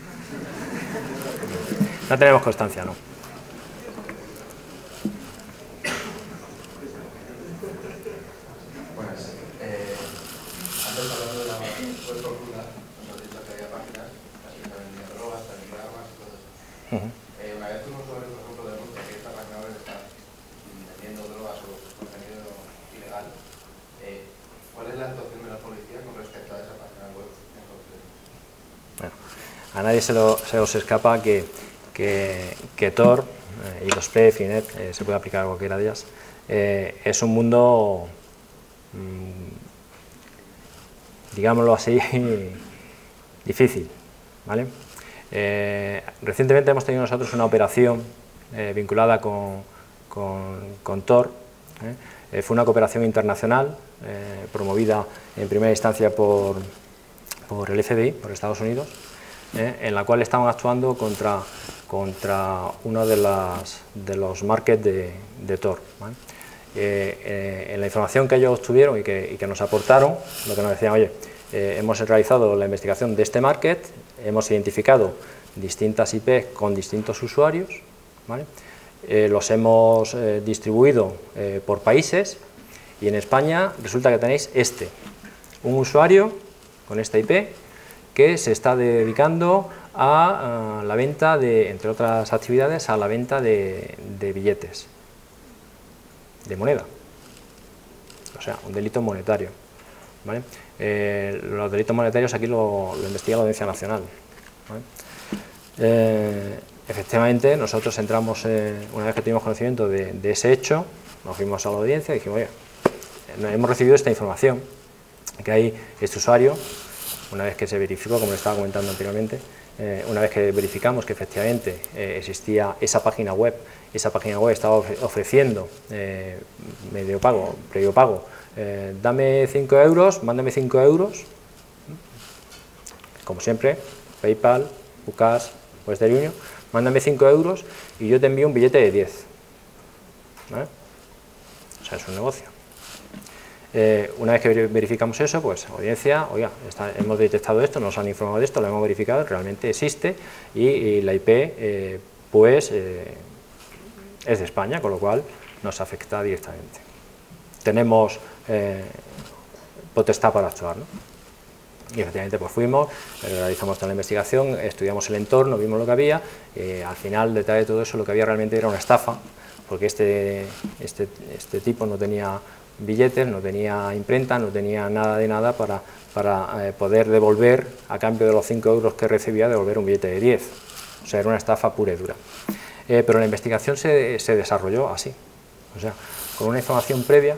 No tenemos constancia, ¿no? Buenas. Eh, antes hablando de la web profunda, nos has dicho que había páginas, así que también de drogas, también de armas y todo eso. Uh-huh. Eh, una vez un usuario, por ejemplo, denuncia que esta página web está vendiendo drogas o contenido ilegal, eh, ¿cuál es la actuación de la policía con respecto a esa página web? Bueno, a nadie se, lo, se os escapa que, que, que Tor eh, y los P E, Finet, eh, se puede aplicar a cualquiera de ellas, eh, es un mundo, mmm, digámoslo así, difícil, ¿vale? Eh, recientemente hemos tenido nosotros una operación eh, vinculada con, con, con Tor. ¿eh? Eh, fue una cooperación internacional eh, promovida en primera instancia por, por el F B I, por Estados Unidos, eh, en la cual estaban actuando contra, contra uno de, las, de los markets de, de Tor. ¿vale? Eh, eh, en la información que ellos obtuvieron y que, y que nos aportaron, lo que nos decían, oye, eh, hemos realizado la investigación de este market, hemos identificado distintas I P con distintos usuarios, ¿vale? eh, los hemos eh, distribuido eh, por países y en España resulta que tenéis este, un usuario con esta I P que se está dedicando a, a la venta de, entre otras actividades, a la venta de, de billetes, de moneda, o sea, un delito monetario. ¿Vale? Eh, los delitos monetarios aquí lo, lo investiga la Audiencia Nacional. ¿vale? Eh, efectivamente, nosotros entramos, eh, una vez que tuvimos conocimiento de, de ese hecho, nos fuimos a la audiencia y dijimos, oye, hemos recibido esta información, que hay este usuario, una vez que se verificó, como le estaba comentando anteriormente, eh, una vez que verificamos que efectivamente eh, existía esa página web, esa página web estaba ofreciendo eh, medio pago, previo pago, eh, dame cinco euros, mándame cinco euros, como siempre, PayPal, UCAS, Western Union, mándame cinco euros y yo te envío un billete de diez. ¿Vale? O sea, es un negocio. Eh, una vez que verificamos eso, pues audiencia, oiga, está, hemos detectado esto, nos han informado de esto, lo hemos verificado, realmente existe y, y la I P eh, pues eh, es de España, con lo cual nos afecta directamente. Tenemos eh, potestad para actuar, ¿no? Y efectivamente pues fuimos, realizamos toda la investigación, estudiamos el entorno, vimos lo que había, eh, al final detrás de todo eso lo que había realmente era una estafa, porque este, este, este tipo no tenía billetes, no tenía imprenta, no tenía nada de nada para, para eh, poder devolver, a cambio de los cinco euros que recibía, devolver un billete de diez. O sea, era una estafa pura y dura. Eh, pero la investigación se, se desarrolló así, o sea, con una información previa.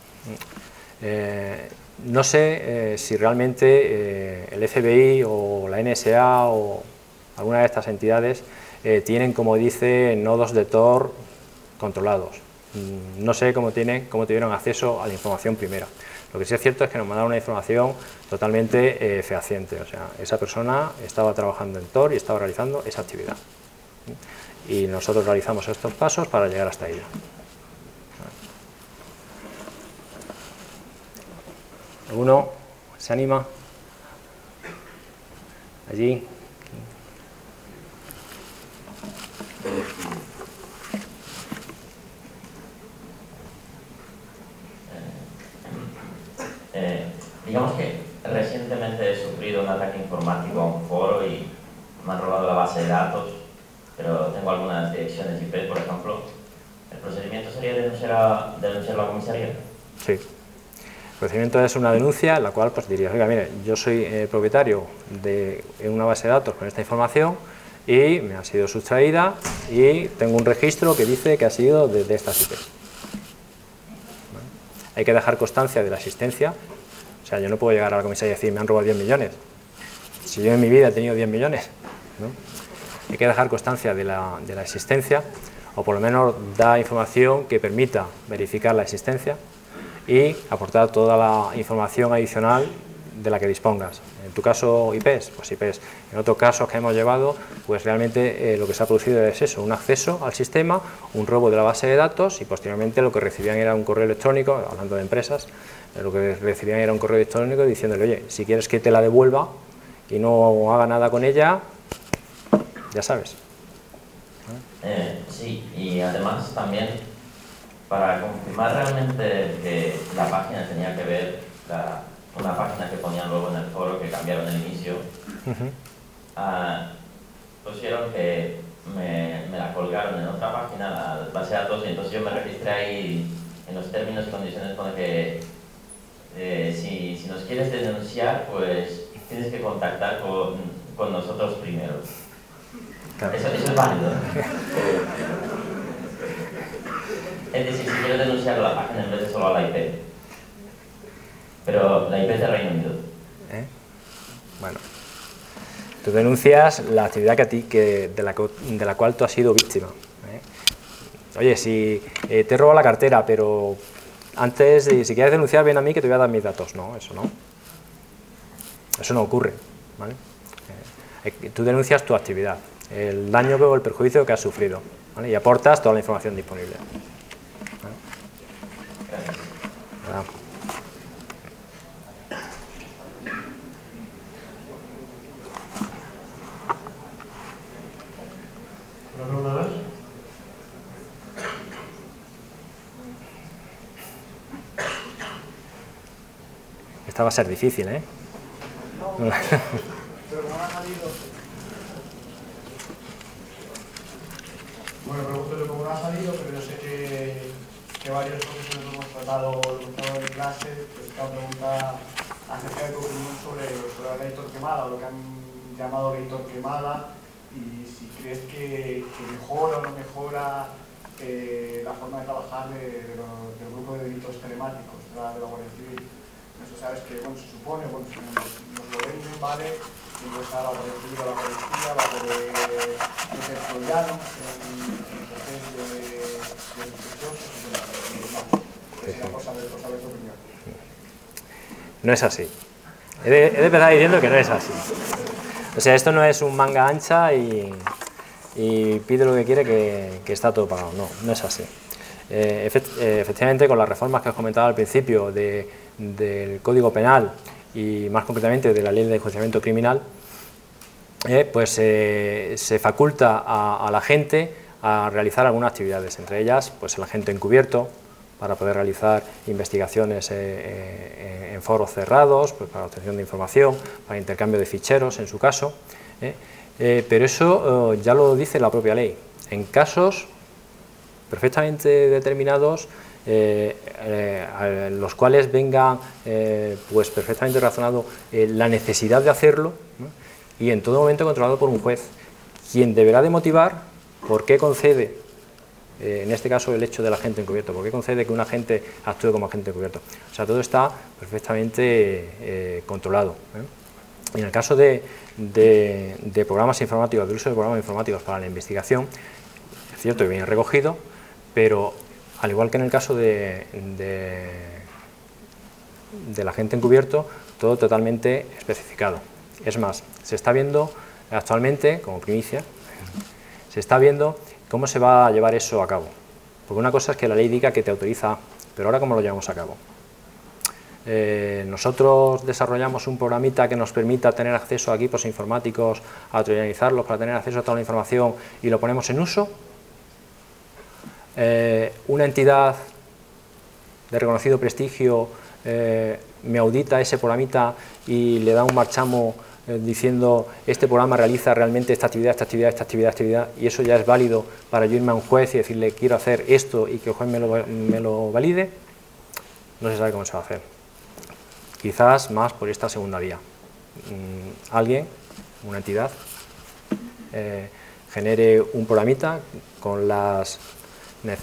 Eh, no sé eh, si realmente eh, el F B I o la N S A o alguna de estas entidades eh, tienen, como dice, nodos de Tor controlados. No sé cómo, tienen, cómo tuvieron acceso a la información primera. Lo que sí es cierto es que nos mandaron una información totalmente eh, fehaciente. O sea, esa persona estaba trabajando en Tor y estaba realizando esa actividad. Y nosotros realizamos estos pasos para llegar hasta ella. ¿Alguno se anima? Allí. Eh, digamos que recientemente he sufrido un ataque informático a un foro y me han robado la base de datos, pero tengo algunas direcciones I P, por ejemplo. ¿El procedimiento sería denunciar a, denunciarlo a la comisaría? Sí. El procedimiento es una denuncia en la cual pues dirías, oiga, mire, yo soy eh, propietario de una base de datos con esta información y me ha sido sustraída y tengo un registro que dice que ha sido de, de estas I Ps. Hay que dejar constancia de la existencia, o sea, yo no puedo llegar a la comisaría y decir, me han robado diez millones, si yo en mi vida he tenido diez millones, ¿no? hay que dejar constancia de la, de la existencia, o por lo menos da información que permita verificar la existencia y aportar toda la información adicional de la que dispongas. En tu caso I Ps, pues I Ps. En otros casos que hemos llevado, pues realmente eh, lo que se ha producido es eso, un acceso al sistema, un robo de la base de datos y posteriormente lo que recibían era un correo electrónico, hablando de empresas, eh, lo que recibían era un correo electrónico diciéndole, oye, si quieres que te la devuelva y no haga nada con ella, ya sabes. Eh, sí, y además también para confirmar realmente que la página tenía que ver, la, una página que ponían luego en el foro, que cambiaron el inicio, uh-huh. uh, pusieron que me, me la colgaron en otra página, la base de datos, y entonces yo me registré ahí en los términos y condiciones, pone que eh, si, si nos quieres denunciar, pues tienes que contactar con, con nosotros primero. Claro. Eso, eso es válido. Es decir, si quiero denunciar a la página en vez de solo a la I P. Pero la I P es de Reino Unido. ¿Eh? Bueno. Tú denuncias la actividad que a ti, que, de, la, de la cual tú has sido víctima. ¿eh? Oye, si eh, te he robado la cartera, pero antes, de, si quieres denunciar, ven a mí que te voy a dar mis datos. No, eso no. Eso no ocurre. ¿Vale? Eh, tú denuncias tu actividad, el daño o el perjuicio que has sufrido, ¿vale? Y aportas toda la información disponible. ¿Vale? Bueno. ¿Una pregunta más? Esta va a ser difícil, ¿eh? No, pero no ha salido. Bueno, pregunto yo cómo no ha salido, pero yo sé que, que varios profesores hemos tratado en clase. Esta pregunta acerca de tu opinión sobre, sobre la ley Torquemada, o lo que han llamado ley Torquemada, y si crees que, que mejora o no mejora eh, la forma de trabajar de, de lo, del grupo de delitos telemáticos de la, de la Guardia Civil. Eso sabes que, bueno, se supone, bueno, nos lo venden, ¿vale? Que no está la Guardia Civil o la policía, va por el troyano, en proceso de sospechosos, y es una cosa de tu opinión. No es así. He de, he de empezar diciendo que no es así. O sea, esto no es un manga ancha y, y pide lo que quiere que, que está todo pagado. No, no es así. Eh, efect, eh, efectivamente, con las reformas que os comentaba al principio de, del Código Penal y más concretamente de la Ley de Enjuiciamiento Criminal, eh, pues eh, se faculta a, a la gente a realizar algunas actividades, entre ellas pues el agente encubierto, para poder realizar investigaciones eh, eh, en foros cerrados, pues para obtención de información, para intercambio de ficheros en su caso, eh, eh, pero eso eh, ya lo dice la propia ley. En casos perfectamente determinados, eh, eh, los cuales venga eh, pues perfectamente razonado eh, la necesidad de hacerlo, ¿no? Y en todo momento controlado por un juez, quien deberá de motivar por qué concede, eh, en este caso el hecho del agente encubierto, por qué concede que un agente actúe como agente encubierto. O sea, todo está perfectamente eh, controlado, ¿eh? Y en el caso de, de, de programas informáticos, del uso de programas informáticos para la investigación, es cierto que viene recogido, pero al igual que en el caso de, de, del agente encubierto, todo totalmente especificado. Es más, se está viendo actualmente, como primicia, se está viendo cómo se va a llevar eso a cabo. Porque una cosa es que la ley diga que te autoriza, pero ahora cómo lo llevamos a cabo. Eh, nosotros desarrollamos un programita que nos permita tener acceso a equipos informáticos, a troyanizarlos para tener acceso a toda la información y lo ponemos en uso. Eh, una entidad de reconocido prestigio eh, me audita ese programita y le da un marchamo eh, diciendo este programa realiza realmente esta actividad, esta actividad, esta actividad, esta actividad, y eso ya es válido para yo irme a un juez y decirle quiero hacer esto y que el juez me lo, me lo valide. No se sabe cómo se va a hacer. Quizás más por esta segunda vía. Mm, alguien, una entidad, eh, genere un programita con las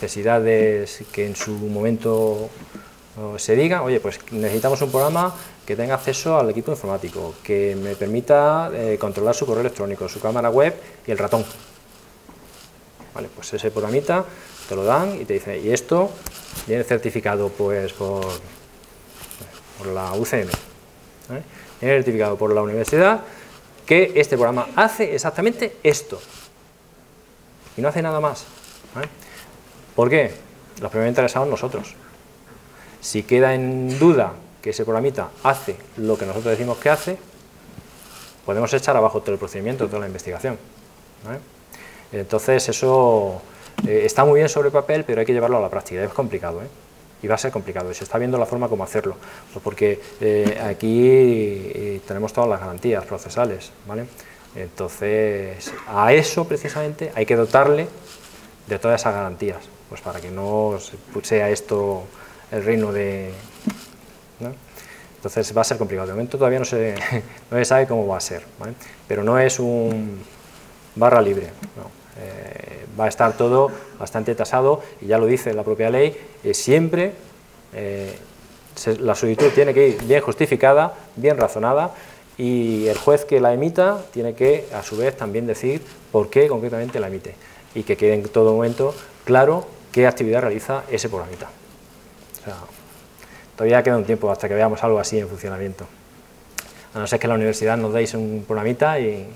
necesidades que en su momento uh, se diga, oye, pues necesitamos un programa que que tenga acceso al equipo informático, que me permita eh, controlar su correo electrónico, su cámara web y el ratón. Vale, pues ese programita te lo dan y te dice, y esto viene certificado pues por, por la U C M, ¿eh? Viene certificado por la universidad que este programa hace exactamente esto y no hace nada más. ¿Vale? ¿Por qué? Los primeros interesados nosotros. Si queda en duda que ese programita hace lo que nosotros decimos que hace, podemos echar abajo todo el procedimiento, toda la investigación. ¿Vale? Entonces eso eh, está muy bien sobre papel, pero hay que llevarlo a la práctica, es complicado, ¿eh? Y va a ser complicado, y se está viendo la forma como hacerlo, pues porque eh, aquí eh, tenemos todas las garantías procesales, ¿vale? Entonces, a eso precisamente hay que dotarle de todas esas garantías, pues para que no sea esto el reino de... ¿no? Entonces va a ser complicado, de momento todavía no se, no se sabe cómo va a ser, ¿vale? Pero no es un barra libre, no. Eh, va a estar todo bastante tasado y ya lo dice la propia ley, eh, siempre eh, se, la solicitud tiene que ir bien justificada, bien razonada y el juez que la emita tiene que a su vez también decir por qué concretamente la emite y que quede en todo momento claro qué actividad realiza ese programita. O sea, todavía queda un tiempo hasta que veamos algo así en funcionamiento, a no ser que en la universidad nos deis un programita y... ¿eh?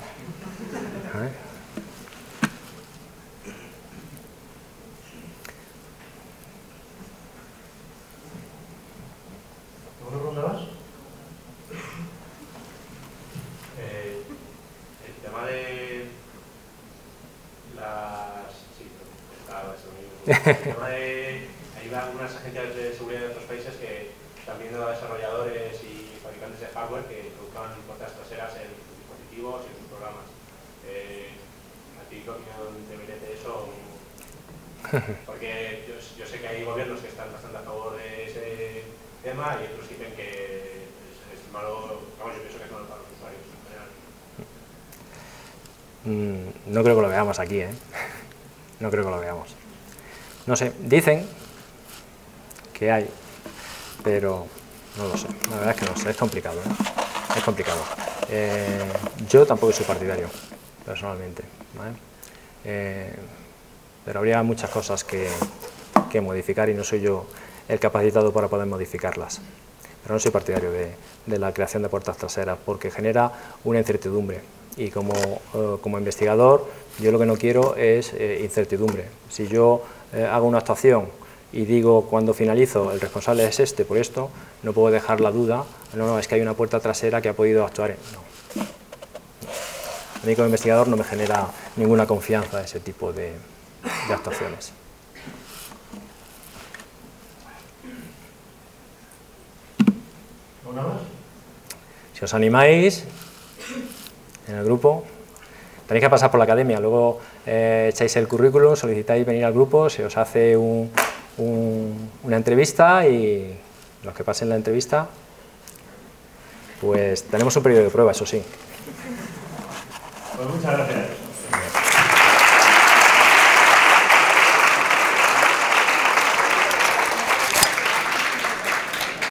¿Alguna pregunta más? Eh, el tema de las... Sí, estaba eso mismo. El tema de... Hay algunas agencias de seguridad de otros países que están viendo a desarrolladores y fabricantes de hardware que introduzcan puertas traseras en sus dispositivos y en sus programas. Eh, ¿A ti qué opinión te merece eso? Porque yo, yo sé que hay gobiernos que están bastante a favor de ese tema y otros dicen que es, es malo, vamos, yo pienso que es malo para los usuarios en general. Mm, no creo que lo veamos aquí, ¿eh? No creo que lo veamos. No sé, dicen que hay, pero no lo sé. La verdad es que no sé, es complicado, ¿eh? Es complicado. Eh, yo tampoco soy partidario, personalmente, ¿vale? Eh, pero habría muchas cosas que, que modificar y no soy yo el capacitado para poder modificarlas. Pero no soy partidario de, de la creación de puertas traseras porque genera una incertidumbre y como, eh, como investigador yo lo que no quiero es eh, incertidumbre. Si yo eh, hago una actuación y digo cuando finalizo el responsable es este por esto, no puedo dejar la duda, no, no, es que hay una puerta trasera que ha podido actuar en... No. A mí como investigador no me genera ninguna confianza ese tipo de, de actuaciones. ¿Una más? Si os animáis en el grupo, tenéis que pasar por la academia, luego eh, echáis el currículum, solicitáis venir al grupo, se os hace un, un, una entrevista y los que pasen la entrevista, pues tenemos un periodo de prueba, eso sí. Pues muchas gracias.